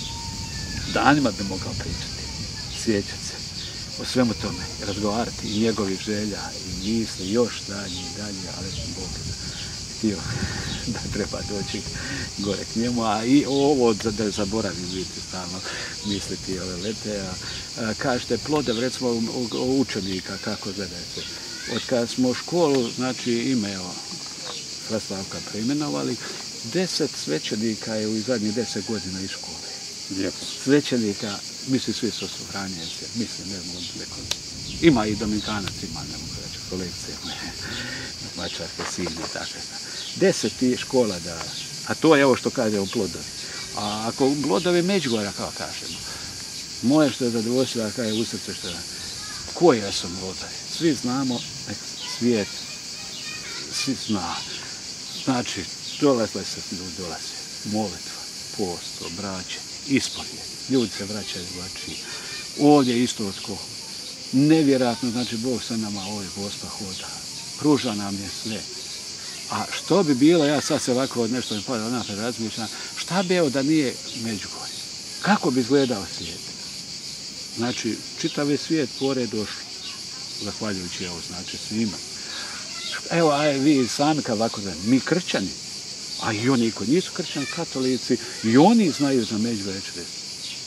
danima bi mogao pričati, sjećati se o svemu tome, razgovarati i njegovih želja i misli još dalje i dalje, ali Bog je htio da treba doći gore k njemu, a i ovo da zaboravim vidjeti stalno misliti ove lete, a kažete plodev recimo o učenika, kako gledajte. Od kada smo u školu, znači ime Vraslavka preimenovali, deset svećenika je u zadnjih deset godina iz škole. Svećenika, mislim, svi su osvranjenci, mislim, ne mogu neko. Ima i Dominikanac, ima, ne mogu reći, kolekcije, Mačarke, Sinje, tako. Deset ti škola da, a to je ovo što kaže u Plodovi. A ako Plodovi Međugorja, kao kažemo, moje što je zadovoljstvo, da kaže u srce što je, koji ja sam Plodovi? Svi znamo, svijet, svi zna. Znači, dolazile se ljudi, dolaze, molitva, post, obraćanje, ispovijed. Ljudi se vraćaju zlači. Ovdje isto tko. Nevjerojatno, znači Bog sa nama ovdje Gospa hoda. Pruža nam je sve. A što bi bilo, ja sad se ovako od nešto mi pada napred razmišljam, šta bi evo da nije Međugorje? Kako bi izgledao svijet? Znači, čitav je svijet pored došlo. Zahvaljujući evo, znači svima. Evo, aj vi sami kad ovako znam, mi kršćani, a i oni koji nisu kršćani, katolici, i oni znaju za Međugorje čvesti.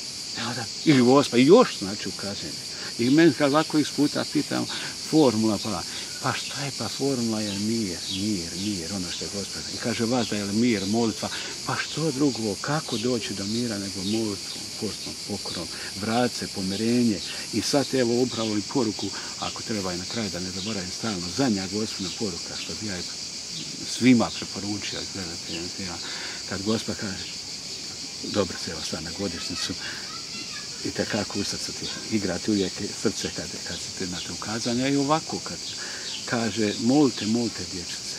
I Gospa, i još znači ukazanje. I meni kad ovako ih puta pitam, formula, pa, pa što je, pa formula je mir, mir, mir, ono što je Gospa. I kaže, vas da je mir, molitva, pa što drugo, kako doći do mira nego molitvom, postom, pokorom, vrat se, pomirenje. I sad evo upravo i poruku, ako treba i na kraju da ne zaboravim stalno, zadnja Gospina poruka, što bi ja svima preporučio, gledajte, kad Gospa kaže, dobro se evo sad na godišnjicu, i takako u srcu ti igrati uvijek srce kad, kad se imate ukazanja i ovako kad kaže molite, molite dječice.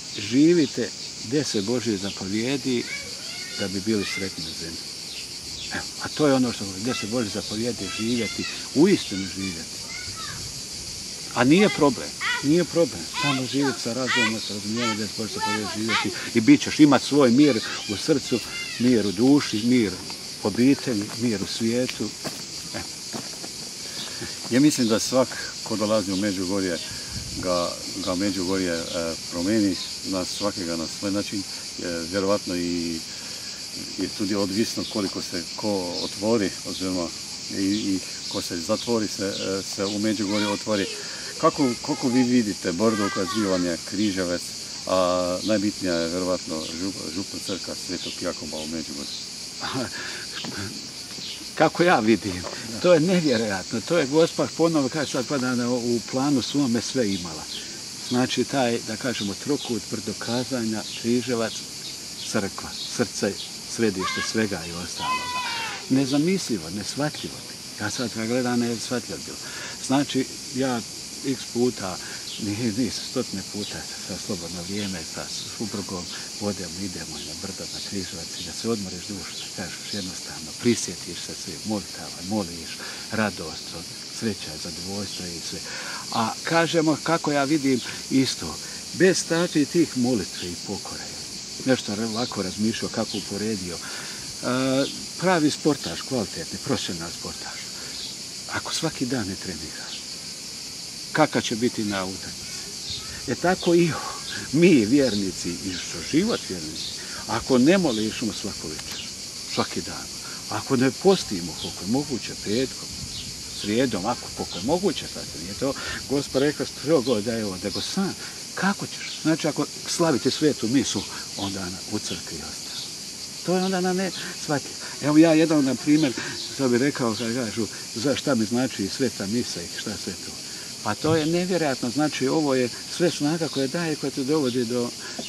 Živite deset Božje zapovjedi da bi bili sretni na zemlji. Evo, a to je ono što gdje se Bože zapovjedi živjeti, uistinu živjeti. A nije problem, nije problem. Samo živjeti sa razumom, sa razumijevanjem gdje se Bože zapovjedi živjeti i bit ćeš imati svoj mir u srcu, mir u duši, mir u obitelji, mir u svijetu. E. Ja mislim da svak ko dolazi u Međugorje ga, ga Međugorje e, promeni na svakega na svoj način, e, vjerovatno i je tudi odvisno koliko se ko otvori, oziroma i, i ko se zatvori, se, se u Međugorju otvori. Kako, kako vi vidite bordo ukazivanje Križevec, a najbitnija je vjerovatno žup, župna crkva Svetog Jakoba u Međugorju? Kako ja vidim, to je nevjerojatno. To je Gospod ponovo, kaže sad pada u planu svome sve imala. Znači taj, da kažemo, trokut dokazanja, Križevac, crkva, srce, središte svega i ostaloga. Nezamislivo, neshvatljivo bi. Ja sad kad gledam, neshvatljivo bilo. Znači, ja x puta, nisu stotine puta sa slobodno vrijeme, sa suprugom odemo, idemo na brdo, na Križevac i da se odmoriš dušu, da kažeš jednostavno, prisjetiš se svih molitava, moliš, radost, sreća, zadovoljstvo i sve. A kažemo, kako ja vidim isto, bez takvih tih molitve i pokore, nešto lako razmišljao, kako uporedio, pravi sportaš, kvalitetni, profesionalni sportaš, ako svaki dan ne trenira, kakav će biti na utakmici? Je tako i mi, vjernici, i što život vjernici, ako ne molimo svako večer, svaki dan, ako ne postimo koliko je moguće petkom, srijedom, ako koliko je moguće, tako nije to, Gospod rekao strogo da je ovo, nego sam, kako ćeš? Znači, ako slavite svetu misu, onda u crkvi ostane. To je onda na ne shvatljivo. Evo ja jedan, na primjer, što bih rekao, kad kažu, za šta mi znači sveta misa i šta sve to. Pa to je nevjerojatno, znači ovo je sve snaga koja daje, koja te dovodi do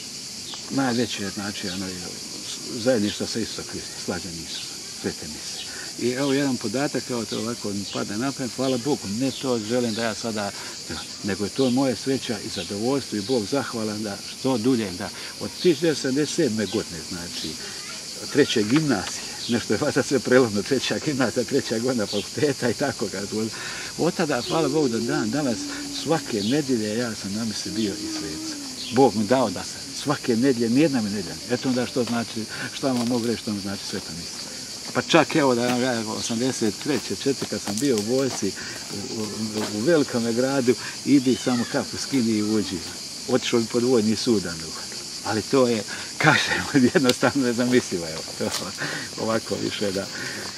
najveće, znači, ono, zajedništva sa Isusom Kristom, slađenje Isusa, svete mise. I evo jedan podatak, evo to ovako mi pada napamet, hvala Bogu, ne to želim da ja sada, nego je to moje sreća i zadovoljstvo i Bog zahvalan da što dulje, da od tisuću devetsto sedamdeset sedme godine, znači, treće gimnazije, nešto je vada sve prelomno, treća gimnazija, treća godina fakulteta i tako ga. Od tada, hvala Bogu, da dan, danas, svake nedjelje ja sam na misli bio i sveca. Bog mi dao da sam svake nedjelje, nijedna mi nedjelja. Eto onda što znači, šta vam mogu reći, što mi znači sveta misla. Pa čak evo da ja osamdeset treće četvrte kad sam bio u vojsci u, u, u velikome gradu, idi samo kapu skini i uđi. Otišao bi pod vojni sudan. Ali to je, kažem, jednostavno nezamislivo. Evo, to ovako više da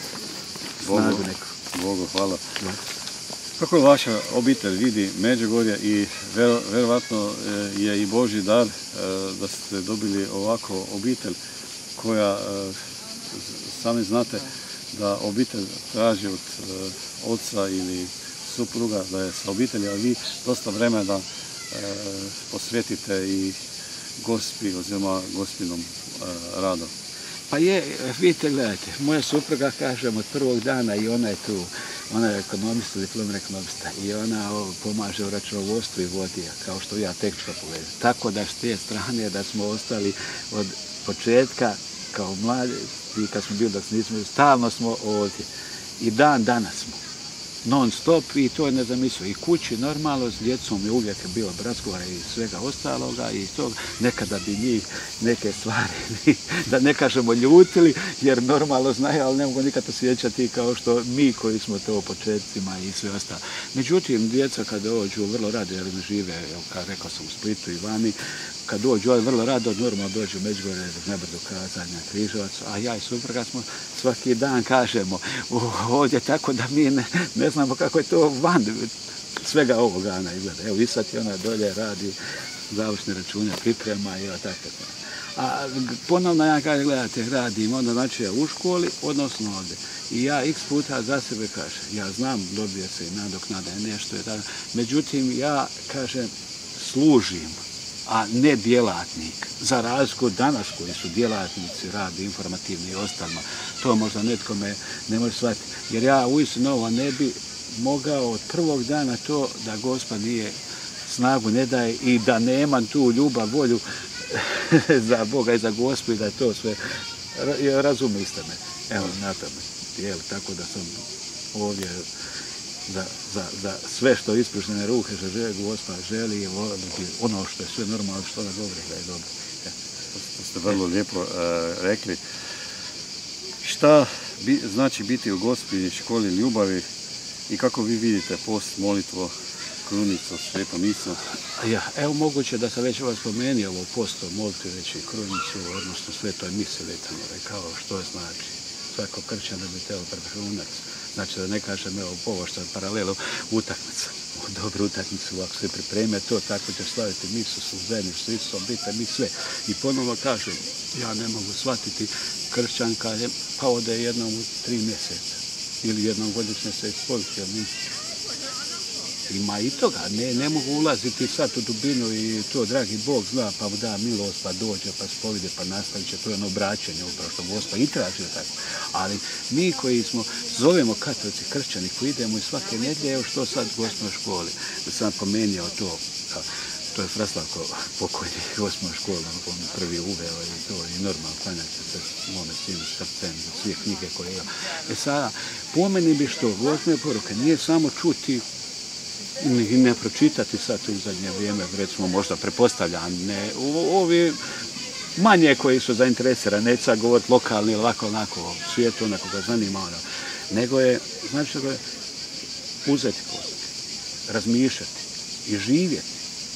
snagu neku. Bogu hvala. Da. Kako vaša obitelj vidi Međugorje i vjerovatno je i Božji dar da ste dobili ovako obitelj koja, sami znate, da obitelj traži od oca ili supruga da je sa obitelji, a vi dosta vremena posvetite i Gospi, oziroma Gospinom radom. Pa je, vidite, gledajte, moja supruga, kažem, od prvog dana i ona je tu, ona je ekonomista, diplomna ekonomista i ona o, pomaže u računovodstvu i vodi, kao što ja tehničko povezam. Tako da s te strane da smo ostali od početka kao mladi i kad smo bili dok nismo, stalno smo ovdje. I dan danas smo. Non stop i to je nezamislivo. I kući normalno s djecom je uvijek bilo razgovora i svega ostaloga i to nekada bi njih neke stvari, da ne kažemo ljutili, jer normalno znaju, ali ne mogu nikad osjećati kao što mi koji smo to u početcima i sve ostalo. Međutim, djeca kad dođu vrlo rado, jer ne žive, kao rekao sam, u Splitu i vani, kad dođu, vrlo rado, normalno dođu u Međugorje, nebrdo kazanja, Križevac, a ja i supruga smo svaki dan kažemo ovdje, tako da mi ne, ne znamo kako je to van svega ovoga Ana izgleda. Evo i sad je ona dolje radi, završne račune priprema i tako. A ponovno ja kada gledate, radim, onda znači ja u školi, odnosno ovdje. I ja x puta za sebe kažem, ja znam, dobije se i nadoknada i nešto je tako. Međutim, ja kažem, služim, a ne djelatnik. Za razliku danas koji su djelatnici, radi informativni i ostalima, to možda netko me ne može shvatiti. Jer ja uistinu ovo ne bi mogao od prvog dana to da Gospod nije snagu ne daje i da nemam tu ljubav, volju za Boga i za Gospoda, da to sve razumijete me. Evo, na tome. uspjeti, jel, tako da sam ovdje za, za, za sve što ispuštene ruke što želi Gospa želi i ono što je sve normalno, što ona govori da je dobro. Ja. To ste vrlo lijepo uh, rekli. Šta bi, znači biti u Gospinoj školi ljubavi i kako vi vidite post, molitvo, krunicu, svetu misu? Ja, evo moguće da sam već vas spomenuo ovo posto, molitvu, već i krunicu, odnosno svetoj misi već sam rekao što znači. Svako kršćan da bi teo vrhunac. Znači da ne kažem, evo, povošta paralelu utakmica. Dobru utakmicu, ako se pripreme to, tako ćeš slaviti misu su zajedništvu s Isusom, bite mi sve. I ponovno kažem, ja ne mogu shvatiti kršćanka, pa ode jednom u tri mjeseca. Ili jednom godišnje se ispoliti, ali ima i toga, ne, ne mogu ulaziti sad u dubinu i to, dragi Bog zna, pa da milost, pa dođe, pa spovide, pa nastavit će, to je ono obraćanje upravo što Gospa i traži tako. Ali mi koji smo, zovemo katolici, kršćani, koji idemo i svake nedjelje, evo što sad u osmoj školi, da sam pomenio to, to je Fraslavko pokojni u osmoj školi, on prvi uveo i to, i normalno klanjaće se mome sinu srcem, sve knjige koje je. E sada, pomeni bi što, Gospine poruke, nije samo čuti i ne pročitati sad u zadnje vrijeme, recimo možda prepostavljam, ne, ovi manje koji su zainteresirani, neću sad govoriti lokalni ili ovako onako u svijetu, onako ga zanima, ono, nego je, znači što je uzeti post, razmišljati i živjeti.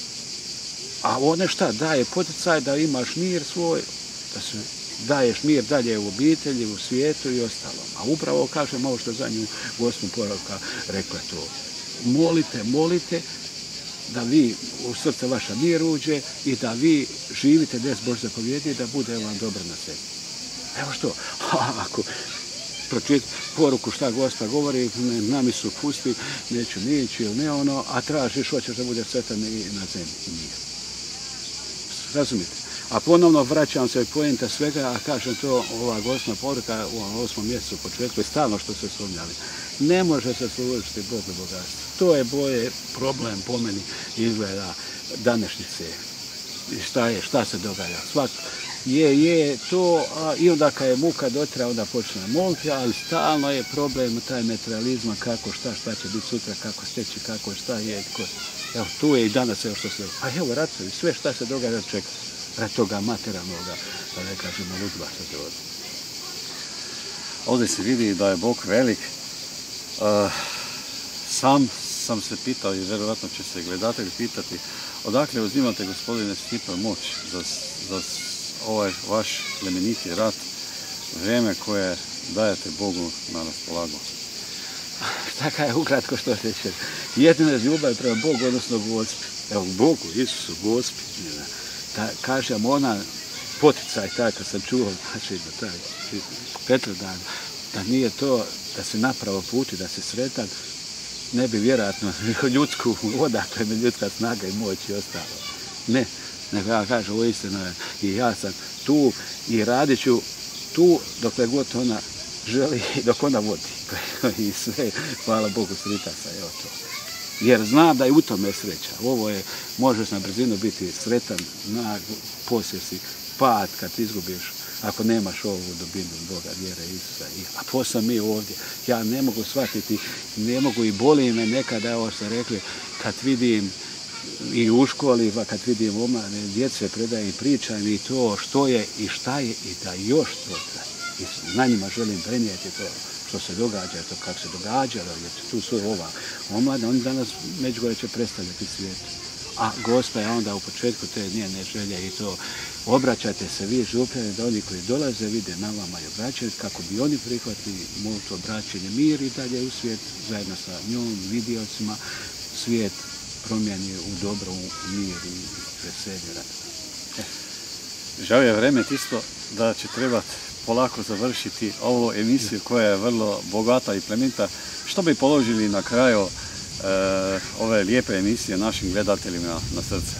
A one šta, daje poticaj da imaš mir svoj, da se daješ mir dalje u obitelji, u svijetu i ostalo. A upravo kažem ovo što za nju Gospin poruka rekla to. Molite, molite da vi u srce vaša mir uđe i da vi živite des Bož zapovjedi i da bude vam dobro na sebi. Evo što, ako pročiti poruku šta Gospa govori, nami su pusti, neću nići ili ne ono, a tražiš, hoćeš da bude sretan i na zemlji. Nije. Razumite? A ponovno vraćam se pojenta svega, a kažem to, ova Gospina poruka u ovom osmom mjesecu u početku je stalno što se sumnjali. Ne može se služiti Bogu bogatstvo. To je boje problem po meni izgleda današnjice. Šta je, šta se događa? Svak je, je to, a i onda kad je muka dotra, onda počne moliti, ali stalno je problem taj materializma, kako, šta, šta će biti sutra, kako steći, kako, šta je, ko. Evo, tu je i danas, evo što se, a evo, ratovi, sve šta se događa čeka. Rad toga materijalnoga, da ne kažemo ludba što se vodi. Ovdje se vidi da je Bog velik. Uh, sam sam se pitao i vjerojatno će se gledatelji pitati odakle uzimate, gospodine Stipe, moć za, za ovaj vaš plemeniti rad, vrijeme koje dajete Bogu na raspolago. Taka je ukratko što reći. Jedina ljubav prema Bogu, odnosno Gospi. Evo, Bogu, Isusu, Gospi. Da, kažem, ona poticaj taj kad sam čuo, znači da taj Petrodan, da nije to da se napravo puti, da se sretan, ne bi vjerojatno ljudsku, odakle mi ljudska snaga i moć i ostalo. Ne, nego ja kažem, ovo istino je, i ja sam tu i radit ću tu dokle god ona želi, dok ona vodi. I sve, hvala Bogu, srita sam, evo to. Jer znam da je u tome sreća. Ovo je, možeš na brzinu biti sretan, na, poslije si pad kad izgubiš, ako nemaš ovu dubinu Boga, vjere Isusa. A poslije mi ovdje, ja ne mogu shvatiti, ne mogu i boli me nekada, ovo što rekli, kad vidim i u školi, kad vidim omladne djece, predajem i pričam i to što je i šta je i da još to traje. I na njima želim prenijeti to što se događa, to kako se događalo, jer tu su ova omladna, oni danas Međugorje će predstavljati svijetu. A Gospa je onda u početku te njene želje i to obraćate se vi župljani da oni koji dolaze vide na vama i obraćaju kako bi oni prihvatili molitvu obraćanje mir i dalje u svijet zajedno sa njom, vidiocima, svijet promijeni u dobro, u mir i veselje. Eh. Žao je vreme isto da će trebati polako završiti ovu emisiju koja je vrlo bogata i plemenita. Što bi položili na kraju e, ove lijepe emisije našim gledateljima na srce?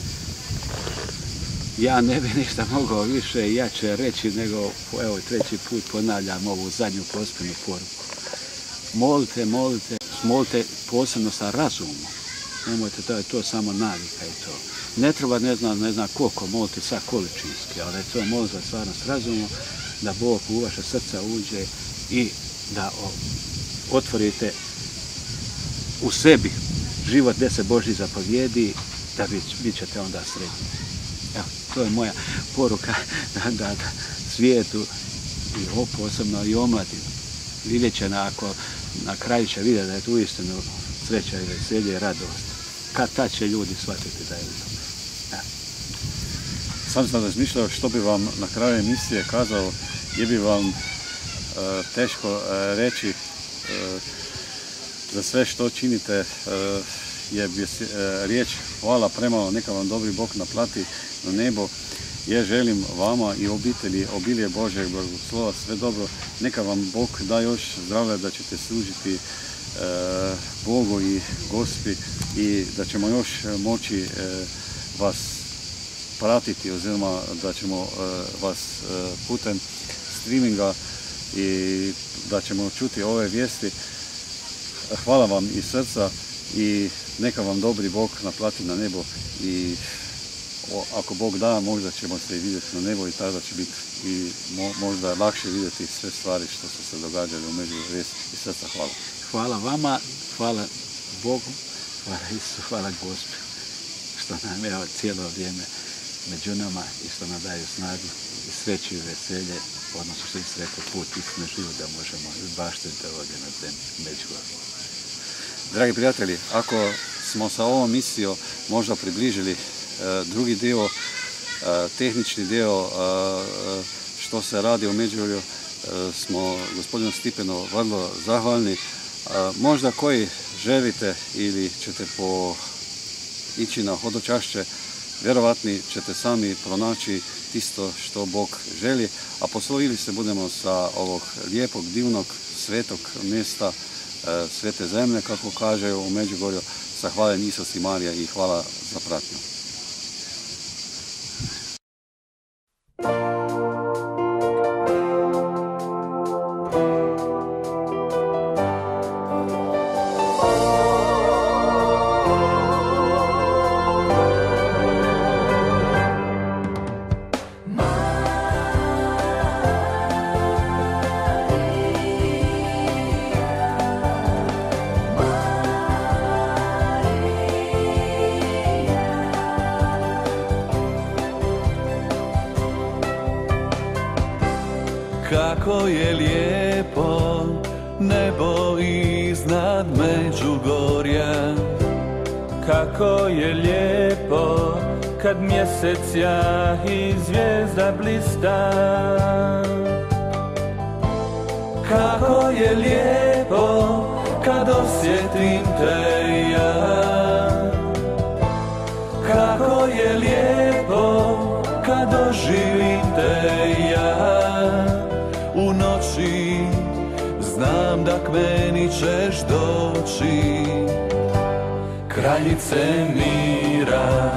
Ja ne bi ništa mogao više jače reći nego, evo treći put ponavljam ovu zadnju Gospinu poruku. Molite, molite, molite posebno sa razumom. Nemojte, to je to samo navika i to. Ne treba, ne znam, ne znam koliko molite sad količinski, ali to molite stvarno s razumom, da Bog u vaše srca uđe i da otvorite u sebi život gdje se Božji zapovjedi, da bit ćete onda sretni. Evo, to je moja poruka da, da, da svijetu i o, posebno i omladinu. Vidjet će na, ako na kraju će vidjeti da je to uistinu sreća i veselje i radost. Kad tad će ljudi shvatiti da je u tome. Ja. Sam sam razmišljao što bi vam na kraju emisije kazao, je bi vam e, teško e, reći e, za sve što činite, e, je bi, e, riječ hvala premalo, neka vam dobri Bog naplati na nebo. Ja želim vama i obitelji obilje Božjeg blagoslova, sve dobro. Neka vam Bog da još zdravlja da ćete služiti e, Bogu i Gospi i da ćemo još moći e, vas pratiti, oziroma da ćemo e, vas e, putem streaminga i da ćemo čuti ove vijesti. Hvala vam iz srca i neka vam dobri Bog naplati na nebo i ako Bog da, možda ćemo se i vidjeti na nebo i tada će biti i mo, možda lakše vidjeti sve stvari što su se događali u međuvremenu. Iz srca hvala. Hvala vama, hvala Bogu, hvala Isu, hvala Gospi, što nam je cijelo vrijeme među nama i što nam daju snagu i sreću i veselje, odnosno što se rekao put istine život da možemo baštiti ovdje na zemlji Međugorju. Dragi prijatelji, ako smo sa ovom misijom možda približili drugi dio, tehnični dio što se radi u Međugorju, smo gospodinu Stipenu vrlo zahvalni. Možda koji želite ili ćete po ići na hodočašće, vjerovatni ćete sami pronaći isto što Bog želi, a poslovili se budemo sa ovog lijepog, divnog, svetog mjesta, svete zemlje, kako kaže u Međugorju, sa hvaljen Isus i Marija i hvala za pratnju. Kako je lijepo nebo iznad Međugorja, kako je lijepo kad mjesec jahi, zvijezda blista. Kako je lijepo kad osjetim te ja, kako je lijepo kad doživim te ja. U noći znam da k meni ćeš doći, kraljice mira.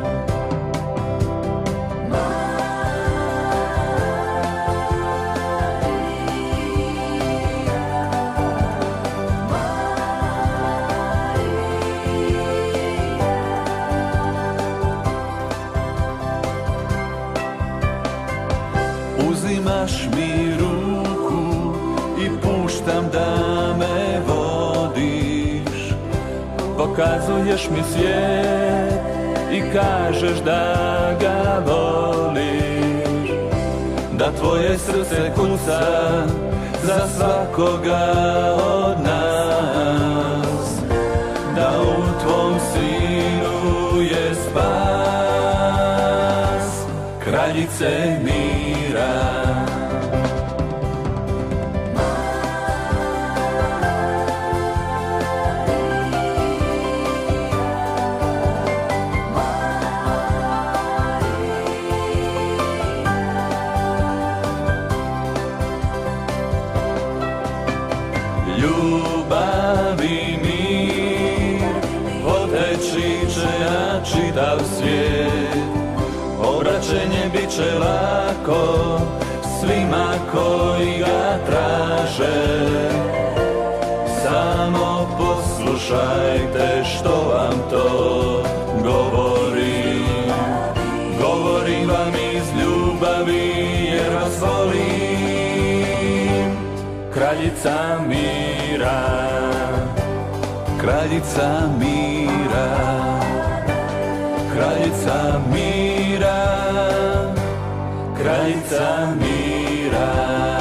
Uzimaš mi ruku i puštam da me vodiš, pokazuješ mi svijet i kažeš da ga voliš, da tvoje srce kuca za svakoga od nas, da u tvom sinu je spas, kraljice mira. Ljubav i mir poteći će na čitav svijet, obraćenje bit će lako svima koji ga traže. Samo poslušajte što vam to govorim, govorim vam iz ljubavi jer vas volim. Kralj kraljica mira, kraljica mira, kraljica mira, kraljica mira.